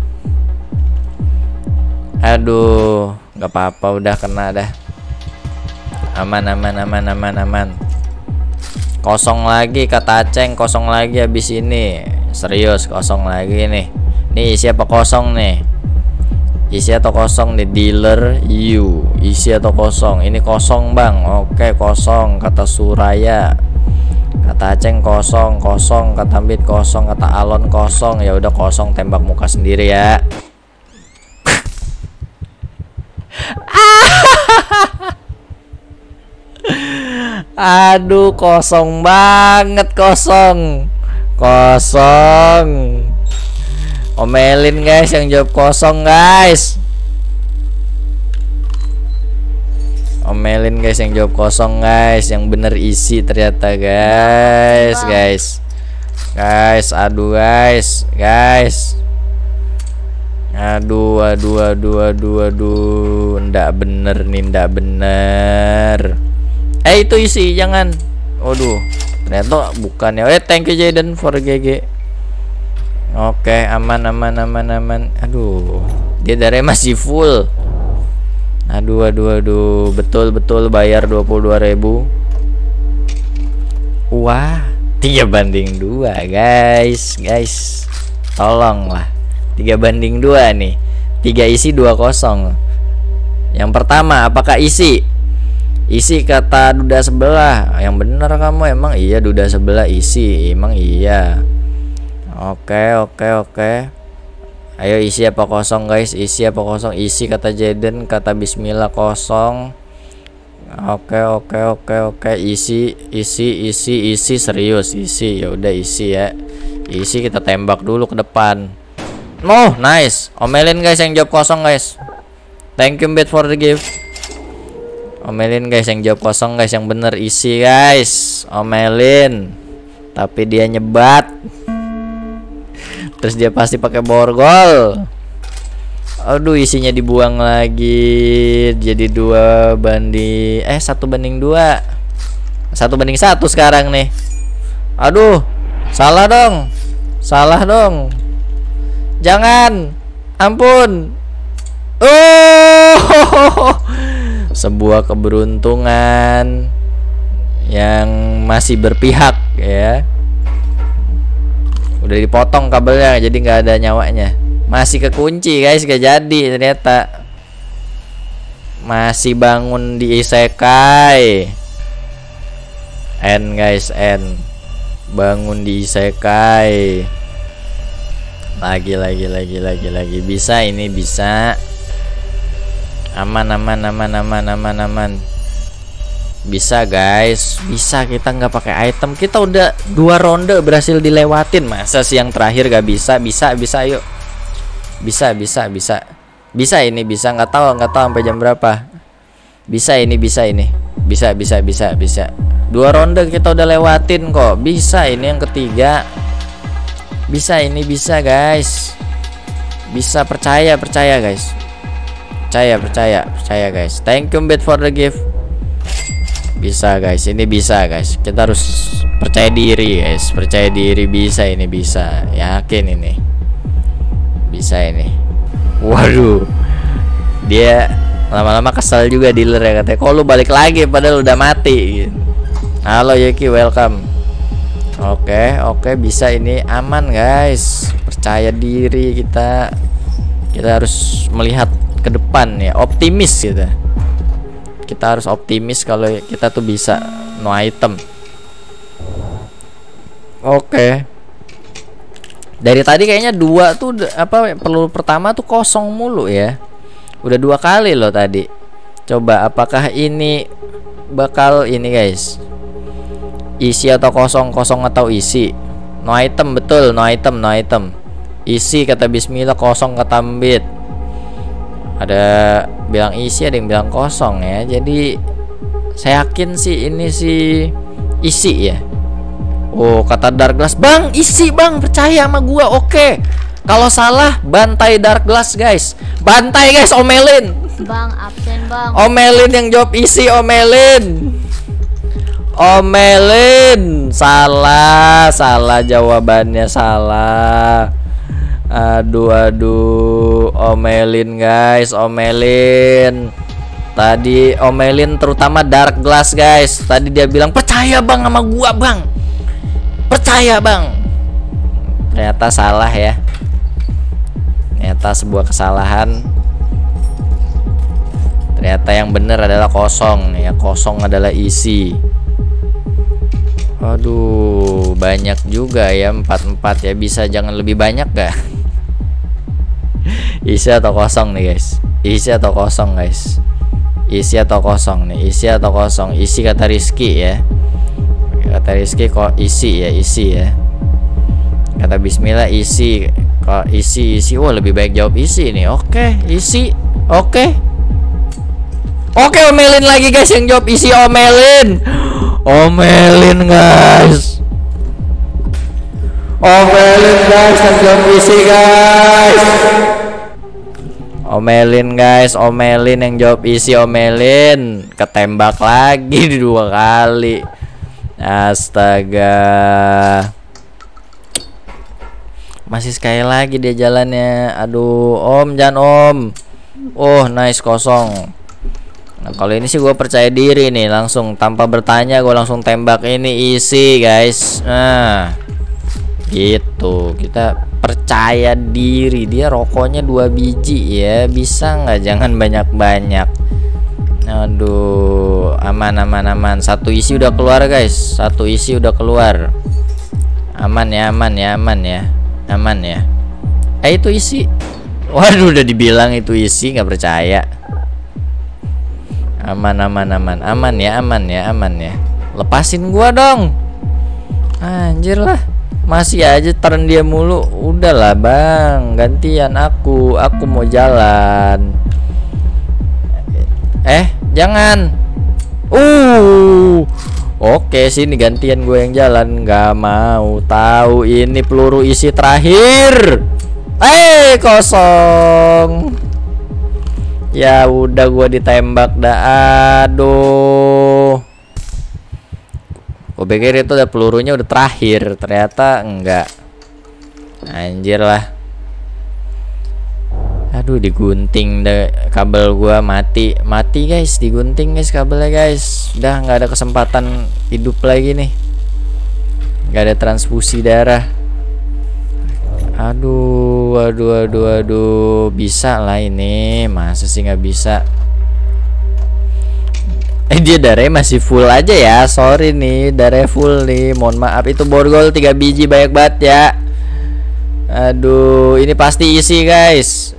Aduh, nggak apa-apa, udah kena dah. Aman, aman, aman, aman, aman. Kosong lagi kata Aceng, kosong lagi habis ini. Serius, kosong lagi nih. Nih siapa kosong nih? Isi atau kosong nih? Dealer you. Isi atau kosong? Ini kosong bang. Oke, kosong kata Suraya. Kata Aceng kosong, kosong kata Mbit kosong, kata Alon kosong. Ya udah kosong, tembak muka sendiri ya. Aduh, kosong banget, kosong. Kosong. Omelin guys yang jawab kosong guys. Omelin guys yang jawab kosong guys. Yang bener isi ternyata guys. Guys. Guys, aduh guys. Guys. Aduh, aduh, aduh, aduh, aduh. Nggak bener nih, nggak bener. Eh itu isi, jangan. Waduh, ternyata bukan ya. Eh thank you Jaden for G G. Oke, aman, aman, aman, aman. Aduh, dia darahnya masih full. Aduh, aduh, aduh. Betul, betul bayar dua puluh dua ribu. Wah, tiga banding dua guys. Guys, tolonglah tiga banding dua nih. Tiga isi dua kosong. Yang pertama, apakah isi? Isi kata duda sebelah. Yang bener kamu, emang iya duda sebelah isi. Emang iya. Oke, oke, oke. Ayo isi apa kosong guys? Isi apa kosong? Isi kata Jaden, kata Bismillah kosong. Oke, oke, oke, oke. Isi, isi, isi, isi serius isi. Ya udah isi ya. Isi kita tembak dulu ke depan. Oh, nice. Omelin guys yang jawab kosong guys. Thank you Bet for the gift. Omelin guys yang jawab kosong guys, yang bener isi guys. Omelin. Tapi dia nyebat. Terus dia pasti pakai borgol. Aduh, isinya dibuang lagi. Jadi dua banding eh satu banding dua. Satu banding satu sekarang nih. Aduh, salah dong. Salah dong. Jangan. Ampun. Oh. Sebuah keberuntungan yang masih berpihak ya. Udah dipotong kabelnya jadi nggak ada nyawanya. Masih kekunci guys, gak jadi ternyata. Masih bangun di isekai. N guys, N. Bangun di isekai. Lagi lagi lagi lagi lagi. Bisa ini bisa. Aman aman aman aman aman aman. Bisa guys, bisa. Kita nggak pakai item, kita udah dua ronde berhasil dilewatin. Masa sih yang terakhir gak bisa? Bisa bisa yuk. Bisa bisa bisa. Bisa ini bisa, nggak tahu nggak tahu sampai jam berapa. Bisa ini bisa ini. Bisa bisa bisa bisa. Dua ronde kita udah lewatin kok. Bisa ini yang ketiga. Bisa ini bisa guys. Bisa, percaya percaya guys. Percaya percaya percaya guys. Thank you Bet for the gift. Bisa guys, ini bisa guys. Kita harus percaya diri guys. Percaya diri, bisa ini bisa. Yakin ini bisa ini. Waduh, dia lama-lama kesel juga dealer ya, katanya kok lu balik lagi padahal udah mati gitu. Halo Yuki, welcome. Oke oke, bisa ini aman guys. Percaya diri kita. Kita harus melihat ke depan ya, optimis gitu. Kita harus optimis kalau kita tuh bisa. No item. Oke. Dari tadi kayaknya dua tuh apa, peluru pertama tuh kosong mulu ya. Udah dua kali loh tadi. Coba apakah ini bakal ini guys, isi atau kosong, kosong atau isi. No item, betul, no item, no item. Isi kata Bismillah, kosong kata Mbit. Ada bilang isi, ada yang bilang kosong ya. Jadi saya yakin sih ini sih isi ya. Oh, kata Dark Glass, bang isi bang, percaya sama gua. Oke, kalau salah bantai Dark Glass guys. Bantai guys, omelin. Bang absen bang. Omelin yang jawab isi, omelin. Omelin. Salah, salah jawabannya, salah. Aduh aduh, omelin guys, omelin. Tadi omelin terutama Dark Glass guys. Tadi dia bilang percaya bang sama gua bang. Percaya bang. Ternyata salah ya. Ternyata sebuah kesalahan. Ternyata yang benar adalah kosong ya, kosong adalah isi. Aduh, banyak juga ya, empat empat ya. Bisa jangan lebih banyak gak? Isi atau kosong nih guys. Isi atau kosong guys. Isi atau kosong nih. Isi atau kosong. Isi kata Rizky ya. Kata Rizky kok isi ya, isi ya. Kata Bismillah isi. Kok isi isi. Wah, lebih baik jawab isi nih. Oke, isi. Oke. Oke, omelin lagi guys yang jawab isi, omelin. Omelin guys. Omelin guys yang jawab isi guys. Omelin guys, omelin yang jawab isi, omelin. Ketembak lagi di dua kali. Astaga. Masih sekali lagi dia jalannya. Aduh, om jangan om. Oh, nice, kosong. Nah, kalau ini sih gue percaya diri nih, langsung tanpa bertanya gue langsung tembak ini isi guys. Nah, Gitu, kita percaya diri. Dia rokoknya dua biji ya, bisa nggak? Jangan banyak-banyak. Aduh, aman aman aman. Satu isi udah keluar guys, satu isi udah keluar. Aman ya, aman ya, aman ya, aman ya. Eh itu isi. Waduh, udah dibilang itu isi, nggak percaya. Aman aman aman aman ya, aman ya, aman ya. Lepasin gua dong. Anjir lah, masih aja turn dia mulu. Udahlah bang, gantian aku. Aku mau jalan. Eh jangan. Uh Oke, sini gantian gue yang jalan. Gak mau tahu, ini peluru isi terakhir. Eh kosong. Ya udah, gue ditembak dah. Aduh, gue pikir itu udah pelurunya udah terakhir, ternyata enggak. Anjir lah. Aduh, digunting deh kabel gua, mati mati guys, digunting guys kabelnya guys. Udah nggak ada kesempatan hidup lagi nih, nggak ada transfusi darah. Aduh aduh aduh aduh, bisa lah ini, masa sih nggak bisa? Eh dia darahnya masih full aja ya, sorry nih, darahnya full nih, mohon maaf. Itu borgol tiga biji banyak banget ya. Aduh, ini pasti isi guys.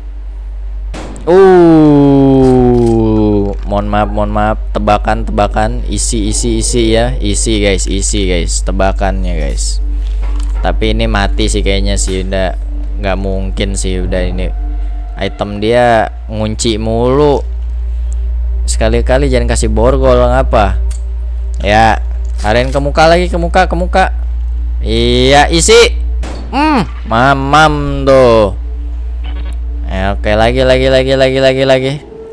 Uh, mohon maaf, mohon maaf. Tebakan, tebakan, isi, isi, isi ya, isi guys, isi guys, tebakannya guys. Tapi ini mati sih kayaknya sih, udah nggak mungkin sih, udah ini item dia ngunci mulu. Sekali-kali jangan kasih borgol ngapa? Ya, arahin ke muka lagi, ke muka, ke muka. Iya, isi. Hmm, mamam tuh. Eh, oke, lagi lagi lagi lagi lagi lagi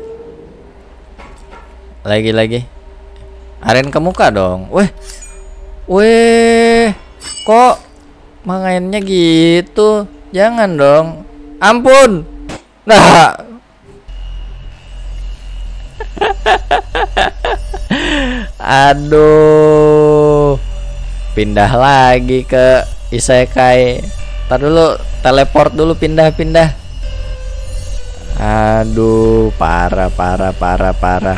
lagi lagi aren ke muka dong. Weh weh, kok mainnya gitu? Jangan dong, ampun. Nah aduh, pindah lagi ke isekai. Ntar dulu, teleport dulu, pindah-pindah. Aduh, parah parah parah parah.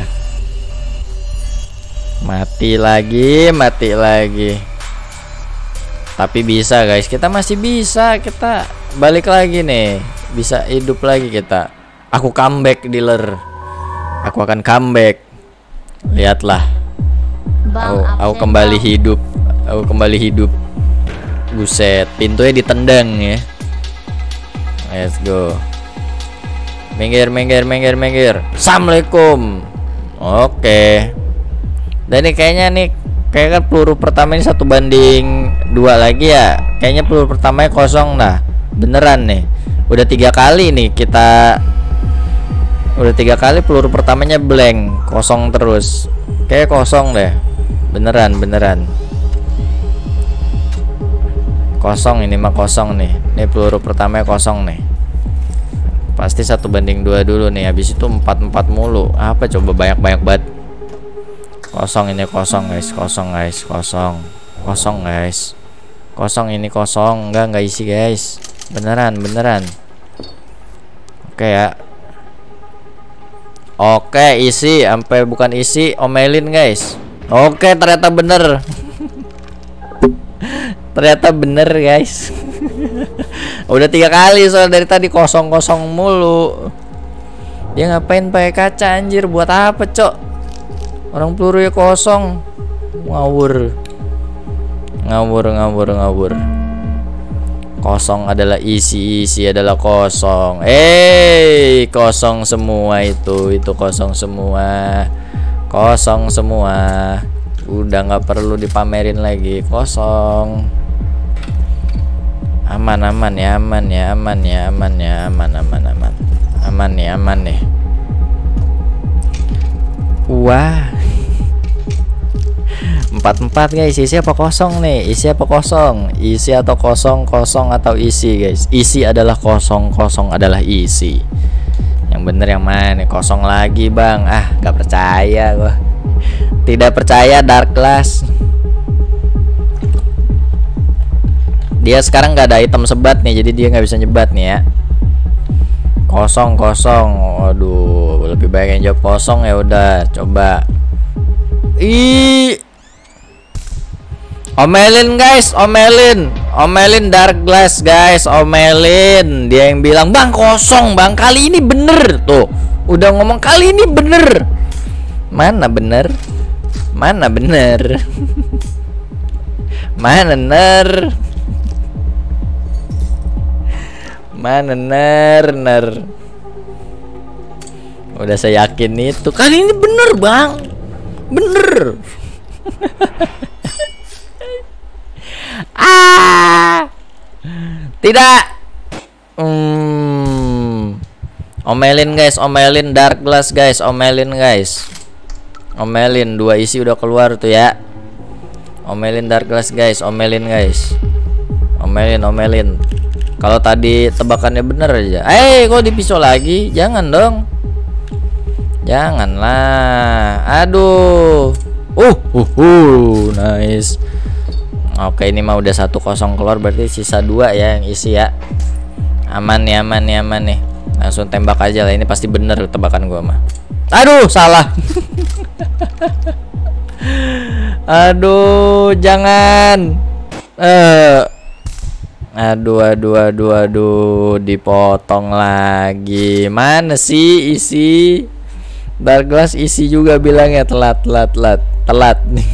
Mati lagi, mati lagi. Tapi bisa guys, kita masih bisa, kita balik lagi nih, bisa hidup lagi kita. Aku comeback dealer, aku akan comeback. Lihatlah, aku, aku kembali hidup, aku kembali hidup. Buset, pintunya ditendang ya. Let's go. Minggir, minggir, minggir, minggir. Assalamualaikum. Oke. Dan ini kayaknya nih, kayak kan peluru pertama ini satu banding dua lagi ya. Kayaknya peluru pertamanya kosong dah. Beneran nih. Udah tiga kali nih kita. Udah tiga kali peluru pertamanya blank, kosong terus. Kayak kosong deh. Beneran, beneran. Kosong ini mah, kosong nih. Ini peluru pertamanya kosong nih. Pasti satu banding dua dulu nih, habis itu empat empat mulu. Apa coba, banyak-banyak banget. Kosong ini, kosong guys, kosong guys, kosong. Kosong guys. Kosong ini, kosong. Enggak, enggak isi guys. Beneran, beneran. Oke ya. Oke, isi, sampai bukan isi, omelin guys. Oke, ternyata bener. Ternyata bener guys. Udah tiga kali soal dari tadi kosong-kosong mulu. Dia ngapain pakai kaca anjir? Buat apa cok? Orang peluru ya kosong. Ngawur. Ngawur, ngawur, ngawur. Kosong adalah isi, isi adalah kosong. Eh, kosong semua itu, itu kosong semua. Kosong semua. Udah nggak perlu dipamerin lagi, kosong. Aman, aman ya, aman ya, aman ya, aman ya, aman, aman, aman, aman nih, aman nih. Wah, empat empat guys. Isi apa kosong nih? Isi apa kosong? Isi atau kosong, kosong atau isi guys? Isi adalah kosong, kosong adalah isi. Yang bener yang mana? Kosong lagi bang. Ah, gak percaya gua. Tidak percaya Dark Class. Dia sekarang nggak ada item sebat nih, jadi dia nggak bisa nyebat nih ya. Kosong kosong. Waduh, lebih baik yang jawab kosong ya udah. Coba. Ih. Omelin guys, omelin. Omelin Dark Glass guys, omelin. Dia yang bilang, "Bang, kosong, Bang. Kali ini bener." Tuh, udah ngomong kali ini bener. Mana bener? Mana bener? Mana ner? Mana ner ner? Udah saya yakin itu. Kali ini bener, Bang. Bener. Ah, tidak. Hmm. Omelin guys, omelin Dark Glass guys, omelin guys, omelin. Dua isi udah keluar tuh ya. Omelin Dark Glass guys, omelin guys, omelin omelin. Kalau tadi tebakannya bener aja. Eh, kok dipisau lagi? Jangan dong. Janganlah. Aduh. Uh, uh, uh, nice. Oke, ini mah udah satu kosong keluar, berarti sisa dua ya yang isi ya. Aman nih, aman nih, aman nih. Langsung tembak aja lah, ini pasti bener tebakan gua mah. Aduh, salah. Aduh, jangan. Eh. Aduh, aduh, aduh, aduh, dipotong lagi. Mana sih isi? Dark Glass isi juga bilangnya telat, telat, telat, telat nih.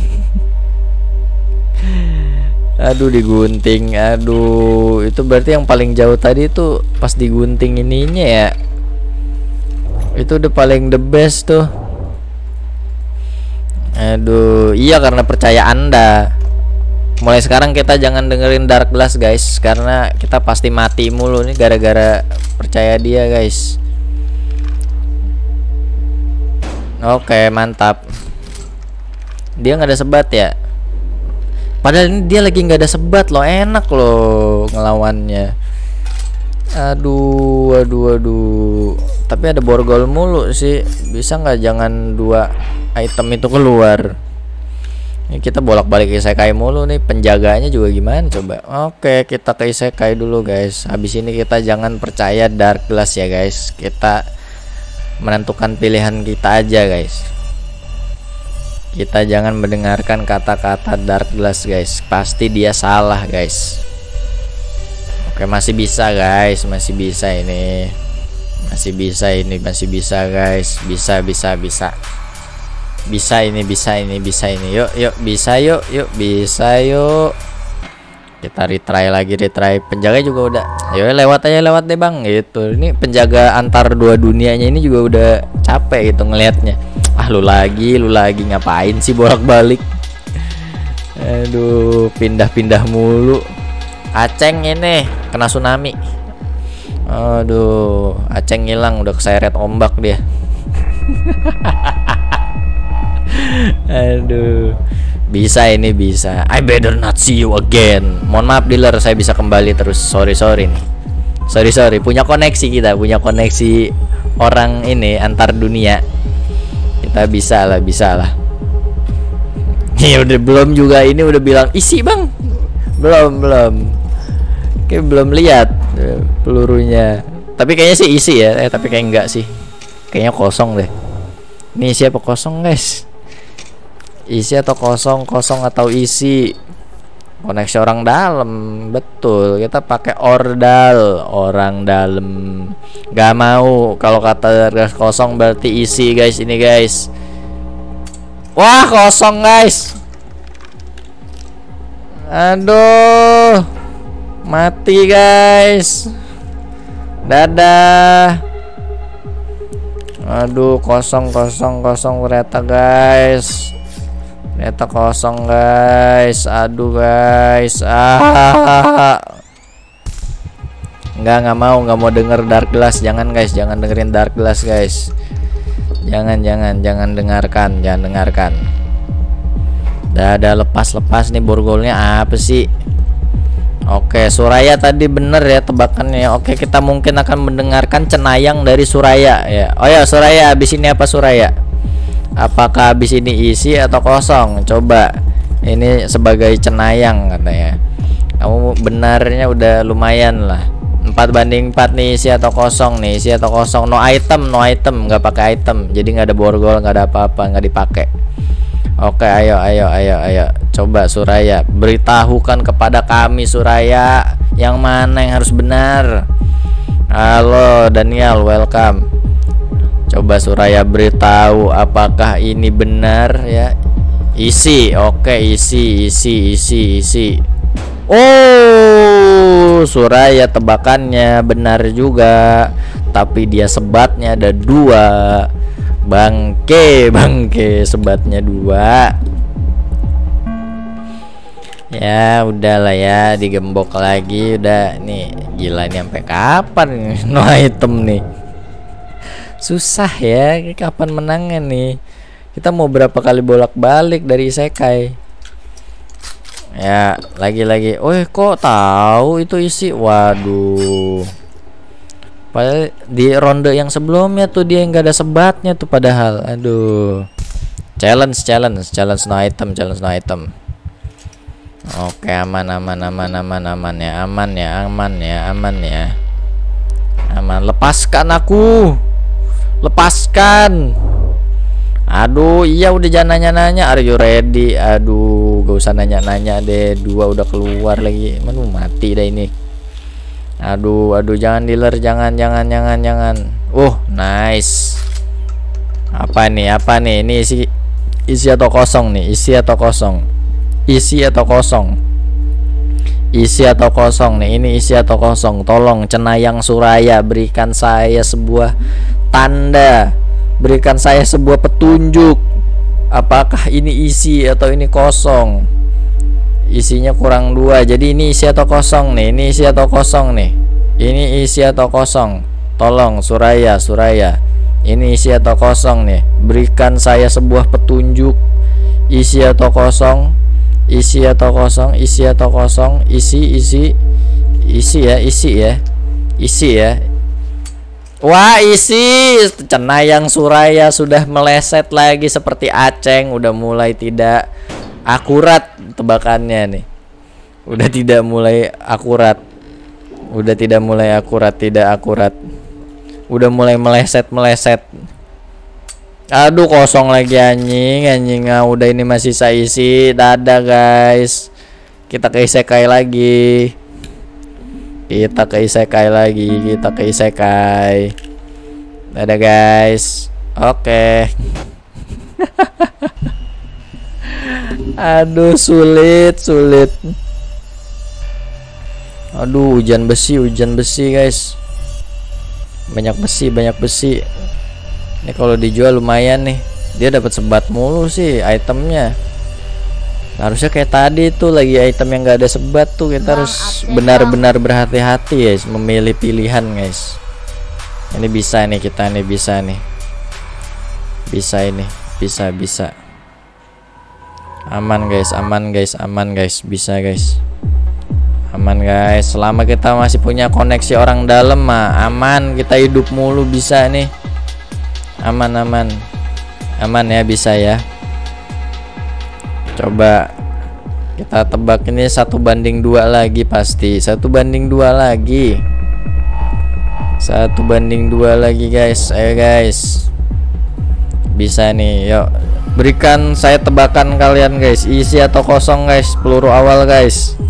Aduh, digunting. Aduh, itu berarti yang paling jauh tadi tuh pas digunting ininya ya. Itu udah paling the best tuh. Aduh, iya karena percaya Anda. Mulai sekarang kita jangan dengerin Dark Glass guys, karena kita pasti mati mulu nih gara-gara percaya dia guys. Oke, mantap. Dia nggak ada sebat ya. Padahal ini dia lagi nggak ada sebat loh, enak loh ngelawannya. Aduh, aduh, aduh. Tapi ada borgol mulu sih. Bisa nggak jangan dua item itu keluar? Ini kita bolak-balik isekai mulu nih. Penjaganya juga gimana coba? Oke, kita ke isekai dulu guys. Habis ini kita jangan percaya Dark Glass ya guys. Kita menentukan pilihan kita aja guys. Kita jangan mendengarkan kata-kata Dark Glass guys. Pasti dia salah guys. Oke, masih bisa guys, masih bisa ini. Masih bisa ini, masih bisa guys. Bisa, bisa, bisa. Bisa ini, bisa ini, bisa ini. Yuk, yuk, bisa yuk, yuk, bisa yuk. Kita retry lagi, retry. Penjaga juga udah. Ayo lewat aja, lewat deh bang. Gitu. Ini penjaga antar dua dunianya ini juga udah capek gitu ngelihatnya. Ah, lu lagi, lu lagi ngapain sih bolak-balik? Aduh, pindah-pindah mulu. Aceng ini kena tsunami. Aduh, Aceng hilang, udah keseret ombak dia. Aduh, bisa ini bisa. I better not see you again. Mohon maaf dealer, saya bisa kembali terus. Sorry sorry nih. Sorry sorry. Punya koneksi kita, punya koneksi orang ini antar dunia. Kita bisa lah, bisa lah. Ya udah belum juga ini udah bilang isi bang. Belum belum. Kayak belum lihat pelurunya. Tapi kayaknya sih isi ya. Eh tapi kayak enggak sih. Kayaknya kosong deh. Ini siapa kosong guys? Isi atau kosong, kosong atau isi. Koneksi orang dalam. Betul, kita pakai ordal, orang dalam. Gak mau. Kalau kata gas kosong berarti isi guys, ini guys. Wah, kosong guys. Aduh, mati guys. Dadah. Aduh, kosong, kosong, kosong ternyata guys. Ternyata kosong guys. Aduh guys. Ah. Enggak, enggak mau, enggak mau denger Dark Glass. Jangan guys, jangan dengerin Dark Glass guys. Jangan, jangan, jangan dengarkan, jangan dengarkan. Dah ada lepas-lepas nih borgolnya apa sih? Oke, Suraya tadi bener ya tebakannya. Oke, kita mungkin akan mendengarkan cenayang dari Suraya ya. Oh ya, Suraya, habis ini apa Suraya? Apakah habis ini isi atau kosong? Coba. Ini sebagai cenayang katanya. Kamu benarnya udah lumayan lah. Empat banding empat nih, isi atau kosong nih, isi atau kosong. No item, no item, nggak pakai item. Jadi nggak ada borgol, nggak ada apa-apa, nggak dipakai. Oke, ayo, ayo, ayo, ayo. Coba Suraya, beritahukan kepada kami Suraya, yang mana yang harus benar. Halo Daniel, welcome. Coba Suraya beritahu apakah ini benar ya. Isi, oke, isi, isi, isi, isi. Oh, Suraya tebakannya benar juga, tapi dia sebatnya ada dua. Bangke, bangke, sebatnya dua. Ya udahlah ya, digembok lagi. Udah nih, gila nih sampai kapan nih? No item nih. Susah ya, kapan menangnya nih? Kita mau berapa kali bolak-balik dari isekai? Ya, lagi-lagi. Oh, kok tahu itu isi? Waduh. Padahal di ronde yang sebelumnya tuh dia nggak ada sebatnya tuh padahal. Aduh. Challenge, challenge, challenge no item, challenge no item. Oke, aman, aman, aman, aman, aman ya, aman ya, aman ya, aman ya. Aman. Lepaskan aku. Lepaskan. Aduh, iya udah jangan nanya-nanya. Are you ready? Aduh, gak usah nanya-nanya deh. Dua udah keluar lagi. Mana mati dah ini. Aduh, aduh, jangan dealer, jangan, jangan, jangan, jangan. Uh, nice. Apa nih? Apa nih? Ini isi, isi atau kosong nih? Isi atau kosong? Isi atau kosong? Isi atau kosong nih? Ini isi atau kosong? Tolong Cenayang Suraya, berikan saya sebuah tanda, berikan saya sebuah petunjuk. Apakah ini isi atau ini kosong? Isinya kurang dua, jadi ini isi atau kosong nih? Ini isi atau kosong nih? Ini isi atau kosong? Tolong Suraya, Suraya, ini isi atau kosong nih? Berikan saya sebuah petunjuk. Isi atau kosong? Isi atau kosong? Isi atau kosong? Isi, isi, isi ya, isi ya, isi ya. Wah, isi. Cenayang Suraya sudah meleset lagi seperti Aceng. Udah mulai tidak akurat tebakannya nih. Udah tidak mulai akurat. Udah tidak mulai akurat, tidak akurat. Udah mulai meleset-meleset. Aduh, kosong lagi anjing, anjing. Ah, udah ini masih sisa isi. Dadah guys. Kita ke isekai lagi. Kita ke isekai lagi, kita ke isekai. Dadah guys. Oke. Aduh, sulit, sulit. Aduh, hujan besi, hujan besi guys. Banyak besi, banyak besi. Ini kalau dijual lumayan nih. Dia dapat sebat mulu sih itemnya. Harusnya kayak tadi tuh, lagi item yang gak ada sebat tuh. Kita Bang, harus benar-benar berhati-hati guys, memilih pilihan guys. Ini bisa nih, kita nih bisa nih. Bisa ini, bisa, bisa. Aman guys, aman guys, aman guys, bisa guys. Aman guys, selama kita masih punya koneksi orang dalam mah aman, kita hidup mulu bisa nih. Aman, aman. Aman ya, bisa ya. Coba kita tebak ini satu banding dua lagi pasti. Satu banding dua lagi. Satu banding dua lagi guys. Ayo guys. Bisa nih, yuk. Berikan saya tebakan kalian guys. Isi atau kosong guys. Peluru awal guys.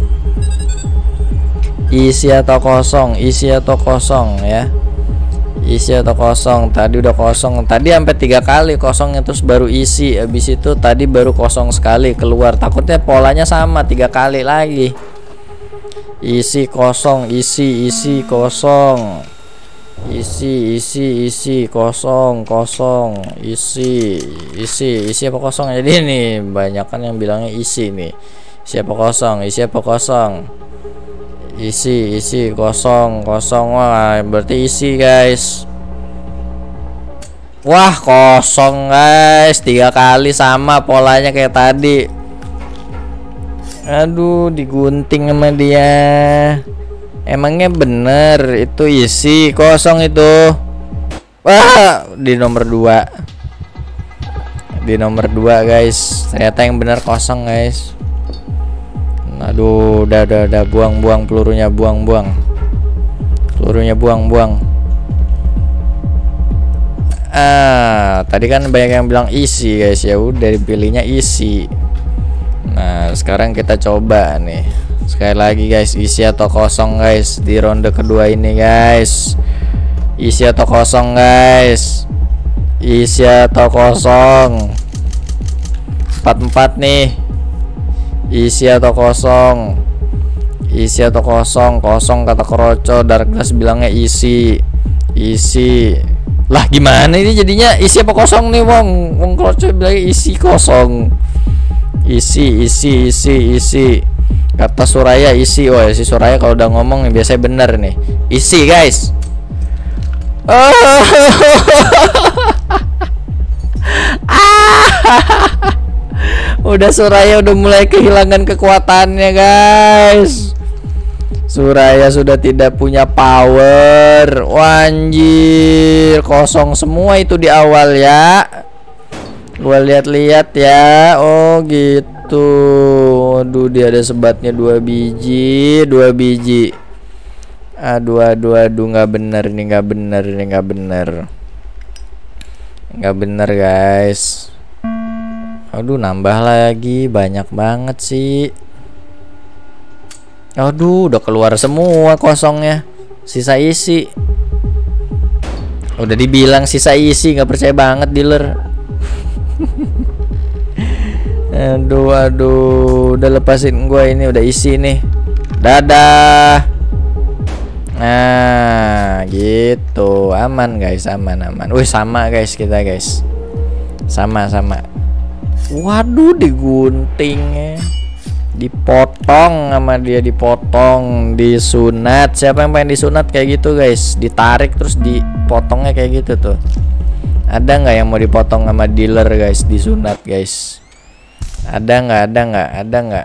Isi atau kosong. Isi atau kosong ya. Isi atau kosong. Tadi udah kosong. Tadi sampai tiga kali kosongnya, terus baru isi. Habis itu tadi baru kosong sekali keluar. Takutnya polanya sama tiga kali lagi. Isi kosong. Isi isi kosong. Isi isi isi kosong kosong. Isi isi isi apa kosong? Jadi nih banyak kan yang bilangnya isi nih. Isi apa kosong? Isi apa kosong? Isi isi kosong kosong. Wah, berarti isi guys. Wah, kosong guys. Tiga kali sama polanya kayak tadi. Aduh, digunting sama dia. Emangnya bener itu isi kosong itu? Wah, di nomor dua. Di nomor dua guys. Ternyata yang bener kosong guys. Aduh, udah udah udah buang-buang pelurunya, buang-buang. Pelurunya buang-buang. Ah, tadi kan banyak yang bilang isi guys, ya udah dipilihnya isi. Nah, sekarang kita coba nih. Sekali lagi guys, isi atau kosong guys di ronde kedua ini guys. Isi atau kosong guys. Isi atau kosong. empat empat nih. Isi atau kosong. Isi atau kosong. Kosong kata Kroco. Darkness bilangnya isi. Isi. Lah gimana ini jadinya isi apa kosong nih Wong? Wong Kroco bilangnya isi kosong. Isi isi isi isi. Kata Suraya isi. Oh si Suraya kalau udah ngomong biasanya bener nih. Isi guys. Oh. Udah Suraya udah mulai kehilangan kekuatannya guys. Suraya sudah tidak punya power. Wanjir, kosong semua itu di awal ya. Gua lihat-lihat ya. Oh gitu. Aduh, dia ada sebatnya dua biji, dua biji. Aduh, aduh, aduh, nggak bener nih, nggak bener nih, nggak bener, nggak bener guys. Aduh, nambah lagi, banyak banget sih. Aduh, udah keluar semua kosongnya. Sisa isi. Udah dibilang sisa isi, nggak percaya banget dealer. Aduh, aduh, udah lepasin gua ini, udah isi nih. Dadah. Nah, gitu. Aman guys, aman aman. Wih, sama guys kita guys. Sama sama. Waduh, diguntingnya. Dipotong sama dia, dipotong, disunat. Siapa yang pengen disunat kayak gitu guys? Ditarik terus dipotongnya kayak gitu tuh. Ada nggak yang mau dipotong sama dealer guys? Disunat guys. Ada nggak? Ada nggak? Ada nggak?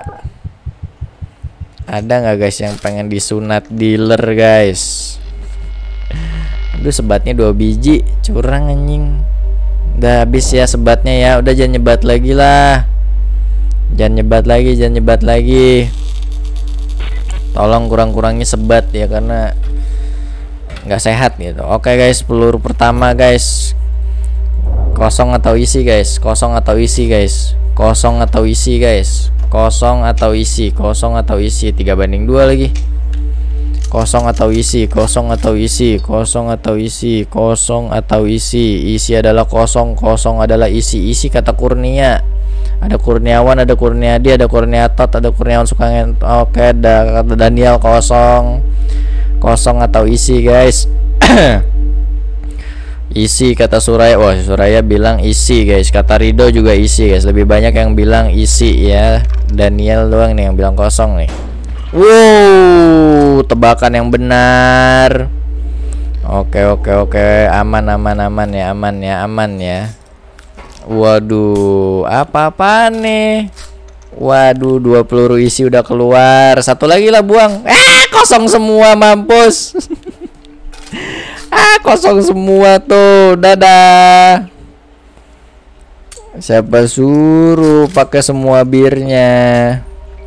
Ada nggak guys yang pengen disunat dealer guys? Aduh, sebatnya dua biji, curang anjing. Udah habis ya sebatnya ya. Udah jangan nyebat lagi lah. Jangan nyebat lagi, jangan nyebat lagi. Tolong kurang-kurangi sebat ya, karena nggak sehat gitu. Oke guys, peluru pertama guys. Kosong atau isi guys? Kosong atau isi guys? Kosong atau isi guys? Kosong atau isi? Kosong atau isi? Tiga banding dua lagi. Kosong atau isi? Kosong atau isi? Kosong atau isi? Kosong atau isi? Isi adalah kosong, kosong adalah isi. Isi kata Kurnia. Ada Kurniawan, ada Kurniadi, ada Kurniatot, ada Kurniawan Sukangen. Oke, ada kata Daniel kosong. Kosong atau isi guys? Isi kata Suraya. Wah, Suraya bilang isi guys. Kata Rido juga isi guys. Lebih banyak yang bilang isi ya. Daniel doang nih yang bilang kosong nih. Wow, tebakan yang benar. Oke oke oke, aman aman aman ya, aman ya, aman ya. Waduh, apa-apa nih? Waduh, dua peluru isi udah keluar. Satu lagi lah buang. Eh, kosong semua, mampus. Ah, kosong semua tuh. Dadah. Siapa suruh pakai semua birnya?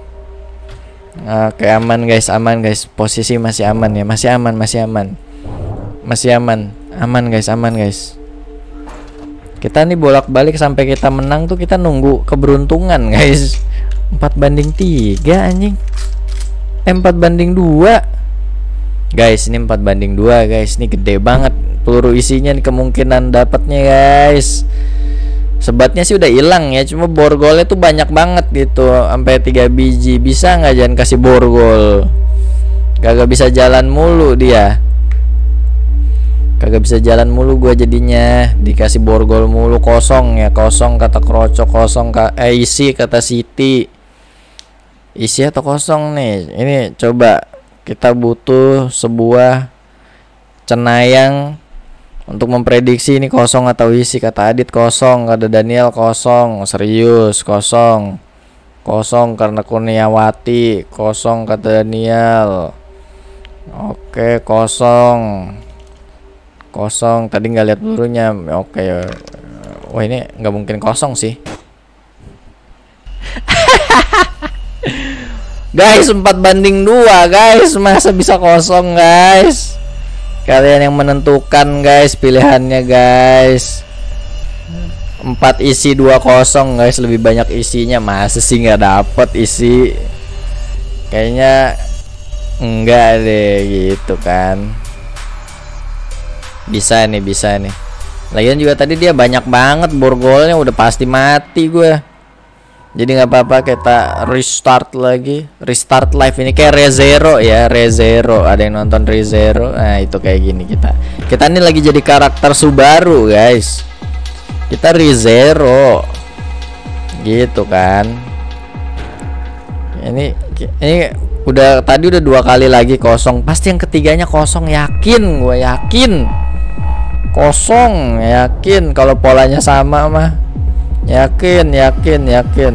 Oke, aman guys, aman guys. Posisi masih aman ya, masih aman, masih aman. Masih aman. Aman guys, aman guys. Kita nih bolak-balik sampai kita menang tuh kita nunggu keberuntungan guys. Empat banding tiga anjing. Eh, empat banding dua. Guys, ini empat banding dua guys. Ini gede banget peluru isinya nih, kemungkinan dapatnya guys. Sebatnya sih udah hilang ya, cuma borgolnya tuh banyak banget gitu, sampai tiga biji. Bisa nggak jangan kasih borgol? Kagak bisa jalan mulu dia. Kagak bisa jalan mulu gua jadinya, dikasih borgol mulu. Kosong ya, kosong kata Kroco, kosong ka eh, isi kata Siti. Isi atau kosong nih? Ini coba kita butuh sebuah cenayang untuk memprediksi ini kosong atau isi. Kata Adit kosong, kata Daniel kosong. Serius kosong. Kosong karena Kurniawati. Kosong kata Daniel. Oke, kosong. Kosong. Tadi nggak lihat pelurunya. Oke. Wah, ini nggak mungkin kosong sih. Guys, empat banding dua guys. Masa bisa kosong guys? Kalian yang menentukan guys pilihannya guys. Empat isi dua kosong guys. Lebih banyak isinya. Masa sih nggak dapet isi? Kayaknya enggak deh gitu kan. Bisa nih, bisa nih. Lagian juga tadi dia banyak banget borgolnya. Udah pasti mati gue. Jadi nggak apa-apa, kita restart lagi, restart live ini kayak ReZero ya, ReZero. Ada yang nonton ReZero? Nah itu kayak gini kita. Kita ini lagi jadi karakter Subaru guys. Kita ReZero, gitu kan? Ini ini udah tadi udah dua kali lagi kosong. Pasti yang ketiganya kosong, yakin, gue yakin. Kosong, yakin. Kalau polanya sama mah. Yakin, yakin, yakin.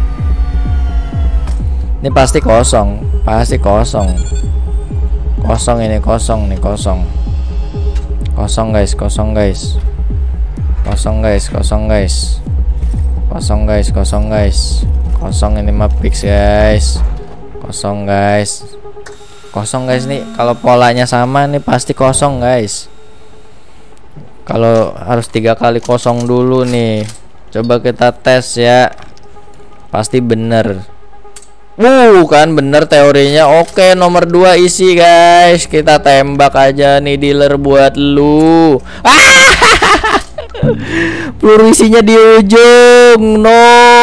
Ini pasti kosong, pasti kosong. Kosong ini, kosong nih, kosong. Kosong guys, kosong guys. Kosong guys, kosong guys. Kosong guys, kosong guys. Kosong ini mah fix guys. Kosong guys. Kosong guys nih, kalau polanya sama nih pasti kosong guys. Kalau harus tiga kali kosong dulu nih. Coba kita tes ya. Pasti bener. Wuh kan bener teorinya. Oke, nomor dua isi guys. Kita tembak aja nih dealer buat lu. Ah! Peluru isinya di ujung. No.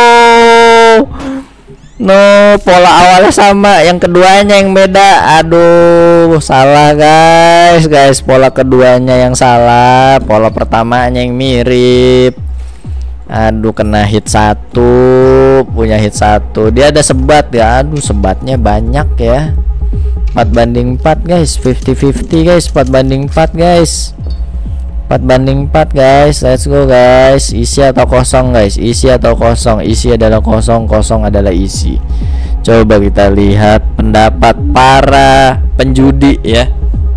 No, pola awalnya sama, yang keduanya yang beda. Aduh, salah guys. Guys, pola keduanya yang salah, pola pertamanya yang mirip. Aduh, kena hit satu, punya hit satu. Dia ada sebat ya. Aduh, sebatnya banyak ya. Empat banding empat guys, fifty fifty guys. Empat banding empat guys. Empat banding empat guys. Let's go guys. Isi atau kosong guys? Isi atau kosong? Isi adalah kosong, kosong adalah isi. Coba kita lihat pendapat para penjudi ya.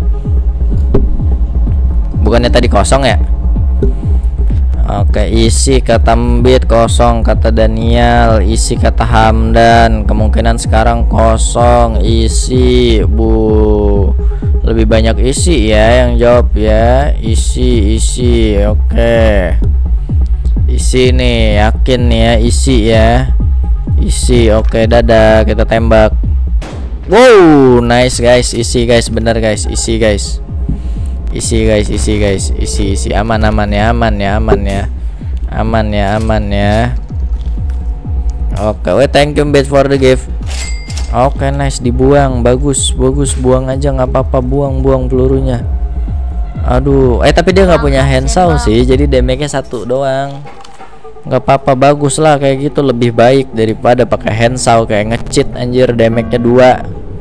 Bukannya tadi kosong ya? Oke, isi kata Mbit, kosong kata Daniel, isi kata Hamdan. Kemungkinan sekarang kosong, isi Bu. Lebih banyak isi ya yang jawab ya. Isi, isi. Oke. Isi nih, yakin nih ya, isi ya. Isi. Oke, dadah, kita tembak. Wow, nice guys, isi guys, bener guys, isi guys. Isi guys, isi guys, isi isi aman aman ya, aman ya, aman ya, aman ya, aman ya. Oke, we thank you Mbit for the gift. Oke, nice, dibuang, bagus, bagus, buang aja nggak apa-apa, buang, buang pelurunya. Aduh, eh tapi dia nggak punya handsaw sih, jadi damage-nya satu doang. Nggak apa-apa, bagus lah kayak gitu, lebih baik daripada pakai handsaw kayak nge-cheat anjir, damage-nya dua.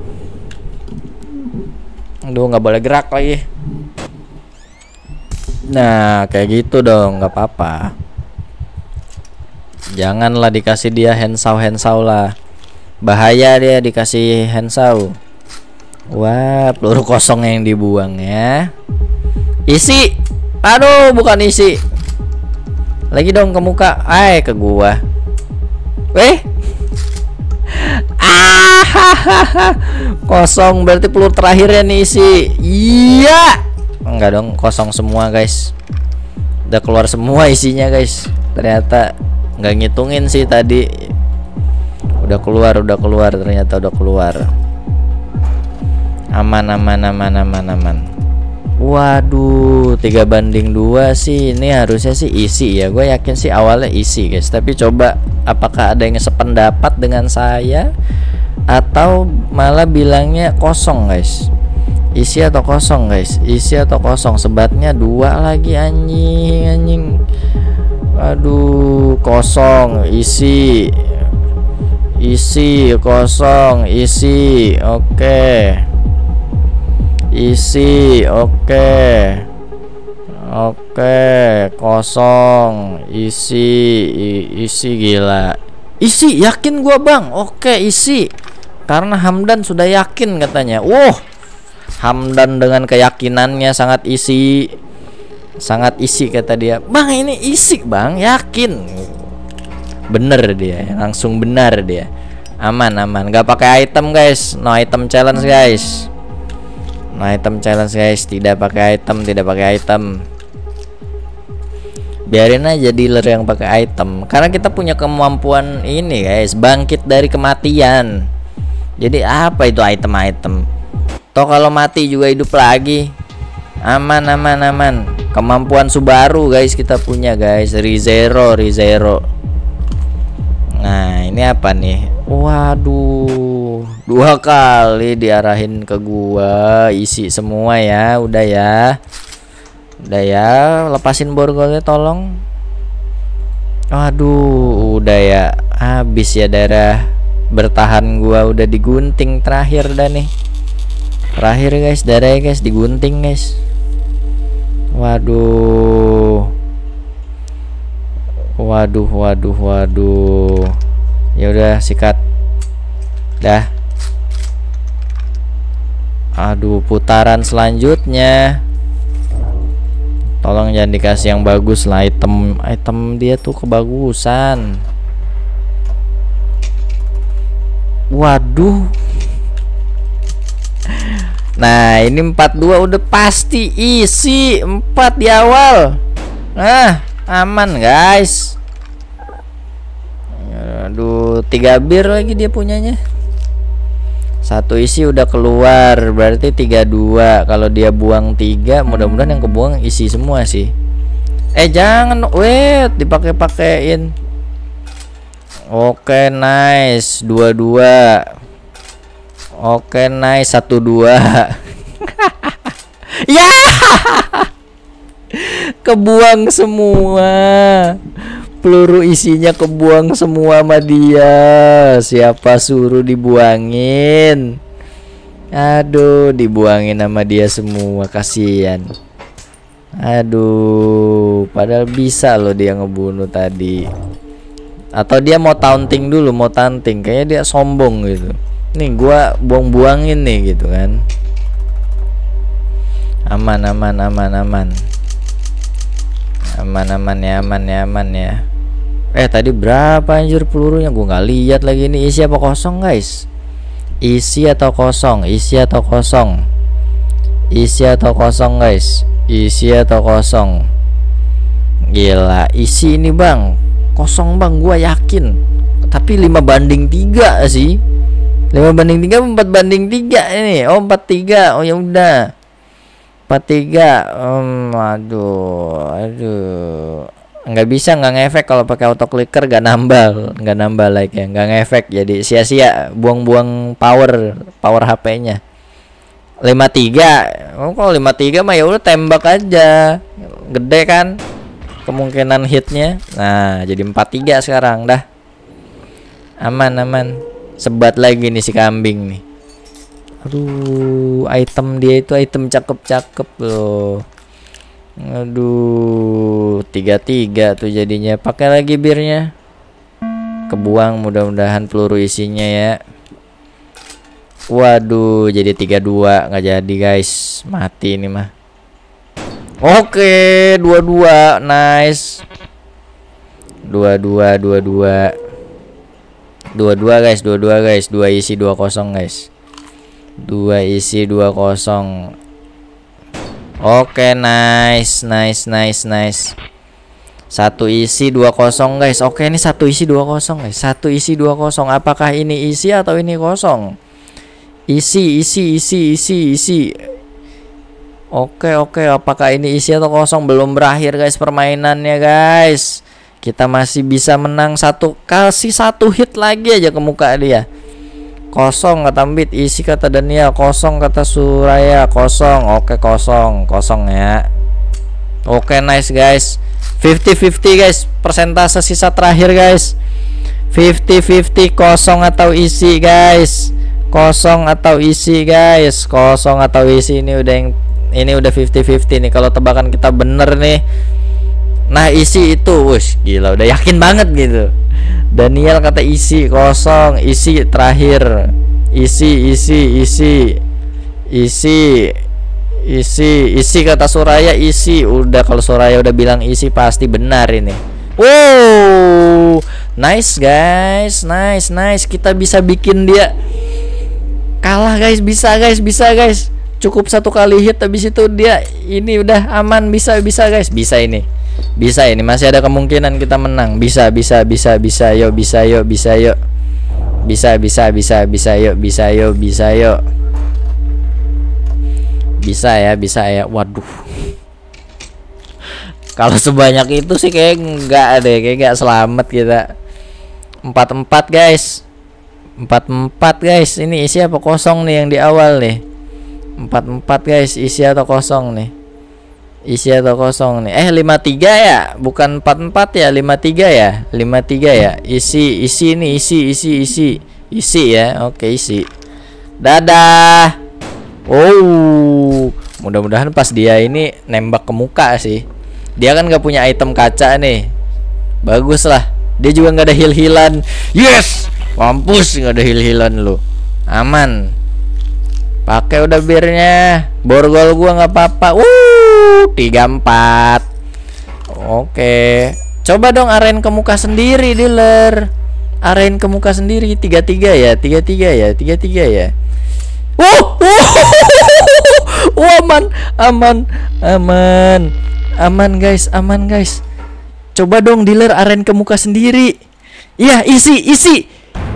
Aduh, nggak boleh gerak lagi. Nah kayak gitu dong, nggak apa-apa. Janganlah dikasih dia handsaw handsaw lah, bahaya dia dikasih handsaw. Wah, peluru kosong yang dibuang ya. Isi, aduh bukan isi. Lagi dong ke muka, ay ke gua. Weh, ah, kosong berarti peluru terakhirnya nih isi. Iya. Enggak dong, kosong semua guys. Udah keluar semua isinya guys. Ternyata nggak ngitungin sih tadi. Udah keluar, udah keluar, ternyata udah keluar. Aman, aman, aman, aman, aman. Waduh, tiga banding dua sih. Ini harusnya sih isi ya. Gue yakin sih awalnya isi guys. Tapi coba apakah ada yang sependapat dengan saya atau malah bilangnya kosong guys? Isi atau kosong guys? Isi atau kosong? Sebatnya dua lagi anjing, anjing. Aduh, kosong, isi. Isi, kosong, isi. Oke. Isi, oke. Oke, kosong, isi, isi gila. Isi, yakin gua bang. Oke, isi. Karena Hamdan sudah yakin katanya. Wow. Hamdan dengan keyakinannya sangat isi, sangat isi kata dia. Bang ini isi bang, yakin. Bener dia, langsung benar dia. Aman aman, nggak pakai item guys, no item challenge guys. No item challenge guys, tidak pakai item, tidak pakai item. Biarin aja dealer yang pakai item, karena kita punya kemampuan ini guys, bangkit dari kematian. Jadi apa itu item-item? Toh kalau mati juga hidup lagi. Aman aman aman. Kemampuan Subaru guys kita punya guys, Rizero Rizero. Nah ini apa nih? Waduh, dua kali diarahin ke gua, isi semua ya. Udah ya, udah ya, lepasin borgolnya tolong. Waduh, udah ya, habis ya darah bertahan gua, udah digunting terakhir dah nih. Terakhir guys, darahnya guys, digunting guys. Waduh, waduh, waduh, waduh. Ya udah sikat, dah. Aduh, putaran selanjutnya. Tolong jangan dikasih yang bagus lah, item, item dia tuh kebagusan. Waduh. Nah ini empat dua udah pasti isi empat di awal. Nah aman guys. Aduh, tiga bir lagi dia punyanya. Satu isi udah keluar, berarti tiga dua. Kalau dia buang tiga, mudah-mudahan yang kebuang isi semua sih. Eh jangan, wait, dipakai-pakein. Oke, nice, dua dua. Oke, nice, satu dua. Ya, kebuang semua. Peluru isinya kebuang semua sama dia. Siapa suruh dibuangin? Aduh, dibuangin sama dia semua, kasihan. Aduh, padahal bisa loh dia ngebunuh tadi. Atau dia mau taunting dulu, mau taunting. Kayaknya dia sombong gitu. Nih gua buang-buangin nih gitu kan. Aman aman aman aman. Aman aman ya, aman ya, aman ya. Eh tadi berapa anjir pelurunya? Gua nggak lihat lagi. Ini isi apa kosong guys? Isi atau kosong? Isi atau kosong? Isi atau kosong guys? Isi atau kosong? Gila, isi ini bang. Kosong bang, gua yakin. Tapi lima banding tiga sih. lima banding tiga, empat banding tiga ini. Oh empat tiga. Oh ya udah, empat tiga. um, Aduh, aduh, nggak bisa, nggak ngefek kalau pakai auto clicker, nggak nambah, nggak nambah like ya, nggak ngefek, jadi sia-sia, buang-buang power power H P-nya. lima tiga. Oh kalau lima tiga mah ya udah tembak aja, gede kan kemungkinan hitnya. Nah jadi empat tiga sekarang dah. Aman aman. Sebat lagi nih si kambing nih. Aduh, item dia itu item cakep-cakep loh. Aduh, tiga tiga tuh jadinya. Pakai lagi birnya. Kebuang mudah-mudahan peluru isinya ya. Waduh, jadi tiga dua, nggak jadi guys. Mati ini mah. Oke, dua dua, nice. dua dua dua dua. dua dua guys, dua dua guys, dua isi dua kosong guys. Dua isi dua kosong. Oke, nice, nice, nice, nice. Satu isi dua kosong guys. Oke, ini satu isi dua kosong guys. Satu isi dua kosong. Apakah ini isi atau ini kosong? Isi, isi, isi, isi, isi. Oke, oke, apakah ini isi atau kosong? Belum berakhir guys permainannya guys. Kita masih bisa menang satu, kasih satu hit lagi aja ke muka dia. Kosong kata Mbit, isi kata Daniel, kosong kata Suraya, kosong. Oke, kosong, kosong ya. Oke, nice guys. fifty fifty guys, persentase sisa terakhir guys. fifty fifty, kosong atau isi guys. Kosong atau isi guys. Kosong atau isi, ini udah yang ini udah fifty fifty nih. Kalau tebakan kita bener nih, nah isi itu, wush, gila, udah yakin banget gitu. Daniel kata isi, kosong, isi terakhir, isi, isi, isi, isi, isi, isi kata Suraya, isi. Udah, kalau Suraya udah bilang isi pasti benar ini. Wow, Nice guys, nice nice. Kita bisa bikin dia kalah guys, bisa guys, bisa guys. Cukup satu kali hit habis itu dia ini udah aman, bisa bisa guys, bisa ini. Bisa ini, masih ada kemungkinan kita menang. Bisa bisa bisa bisa yuk, bisa yuk, bisa yuk. Bisa bisa bisa bisa yuk, bisa yuk, bisa yuk. Bisa ya, bisa ya. Waduh. Kalau sebanyak itu sih kayak enggak deh, kayak enggak selamat kita. Empat empat guys, empat empat guys. Ini isi apa kosong nih yang di awal nih? Empat empat guys, isi atau kosong nih? Isi atau kosong nih? Eh lima tiga ya, bukan empat empat ya, lima tiga ya, lima tiga ya. Isi isi nih, isi isi isi isi ya. Oke isi. Dadah. Oh, mudah-mudahan pas dia ini nembak ke muka sih. Dia kan gak punya item kaca nih. Bagus lah. Dia juga gak ada heal-healan. Yes. Mampus gak ada heal-healan lu. Aman. Pakai udah birnya. Borgol gua gak apa-apa. Wuh, tiga empat. Oke. Coba dong arahin ke muka sendiri, dealer. Arahin ke muka sendiri. Tiga tiga ya, tiga tiga ya, tiga tiga ya. Wuh, wuh. Wuh, aman, aman, aman. Aman guys, aman guys. Coba dong dealer aren ke muka sendiri. Iya, isi, isi.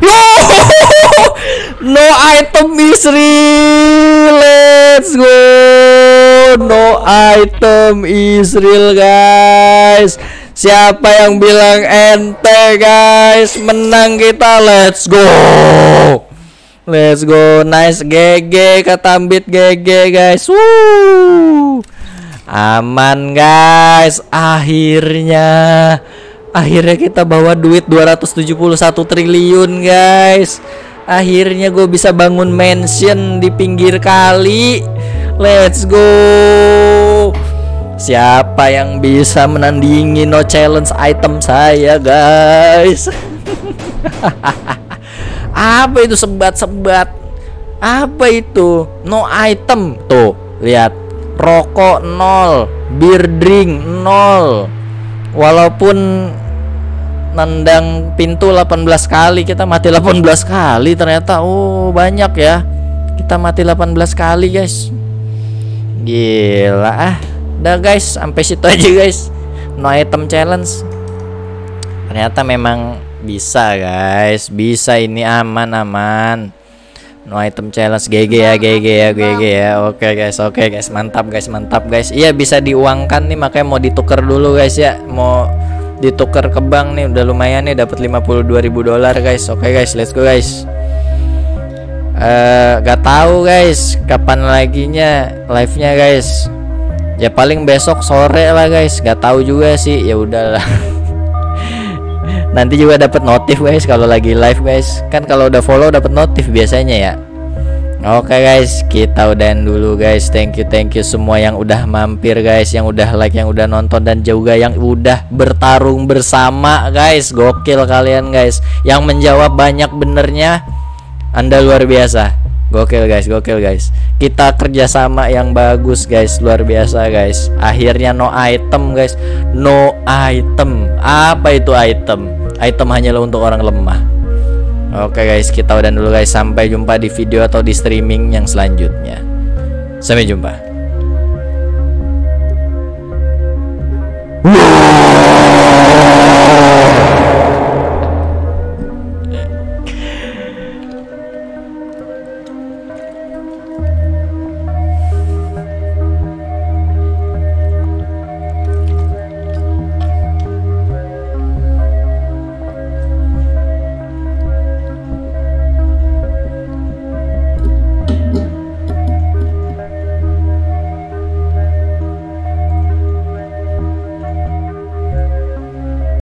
No item is real. Let's go. No item is real guys. Siapa yang bilang ente guys? Menang kita, let's go. Let's go. Nice G G kata Ambit, G G guys. Woo. Aman guys, akhirnya akhirnya kita bawa duit dua ratus tujuh puluh satu triliun guys. Akhirnya gue bisa bangun mansion di pinggir kali. Let's go. Siapa yang bisa menandingi no challenge item saya guys? Apa itu sebat-sebat? Apa itu no item? Tuh lihat, rokok nol, bir drink nol. Walaupun nendang pintu delapan belas kali, kita mati delapan belas kali ternyata. Oh banyak ya, kita mati delapan belas kali guys. Gila ah. Udah guys, sampai situ aja guys. No item challenge. Ternyata memang bisa guys, bisa ini, aman-aman. No item challenge, G G ya, G G ya, G G ya. Oke guys, oke guys, mantap guys, mantap guys. Iya bisa diuangkan nih, makanya mau ditukar dulu guys ya. Mau ditukar ke bank nih, udah lumayan nih, dapat lima puluh dua ribu dolar guys. Oke guys, let's go guys. Uh, gak tahu guys kapan laginya live-nya guys. Ya paling besok sore lah guys. Gak tahu juga sih, ya udahlah. Nanti juga dapat notif guys kalau lagi live guys. Kan kalau udah follow dapat notif biasanya ya. Oke guys, kita udahan dulu guys. Thank you, thank you semua yang udah mampir guys, yang udah like, yang udah nonton, dan juga yang udah bertarung bersama guys. Gokil kalian guys. Yang menjawab banyak benernya, Anda luar biasa. Gokil guys, gokil guys. Kita kerjasama yang bagus guys, luar biasa guys. Akhirnya no item guys, no item. Apa itu item? Item hanyalah untuk orang lemah. Oke guys, kita udah dulu guys. Sampai jumpa di video atau di streaming yang selanjutnya. Sampai jumpa.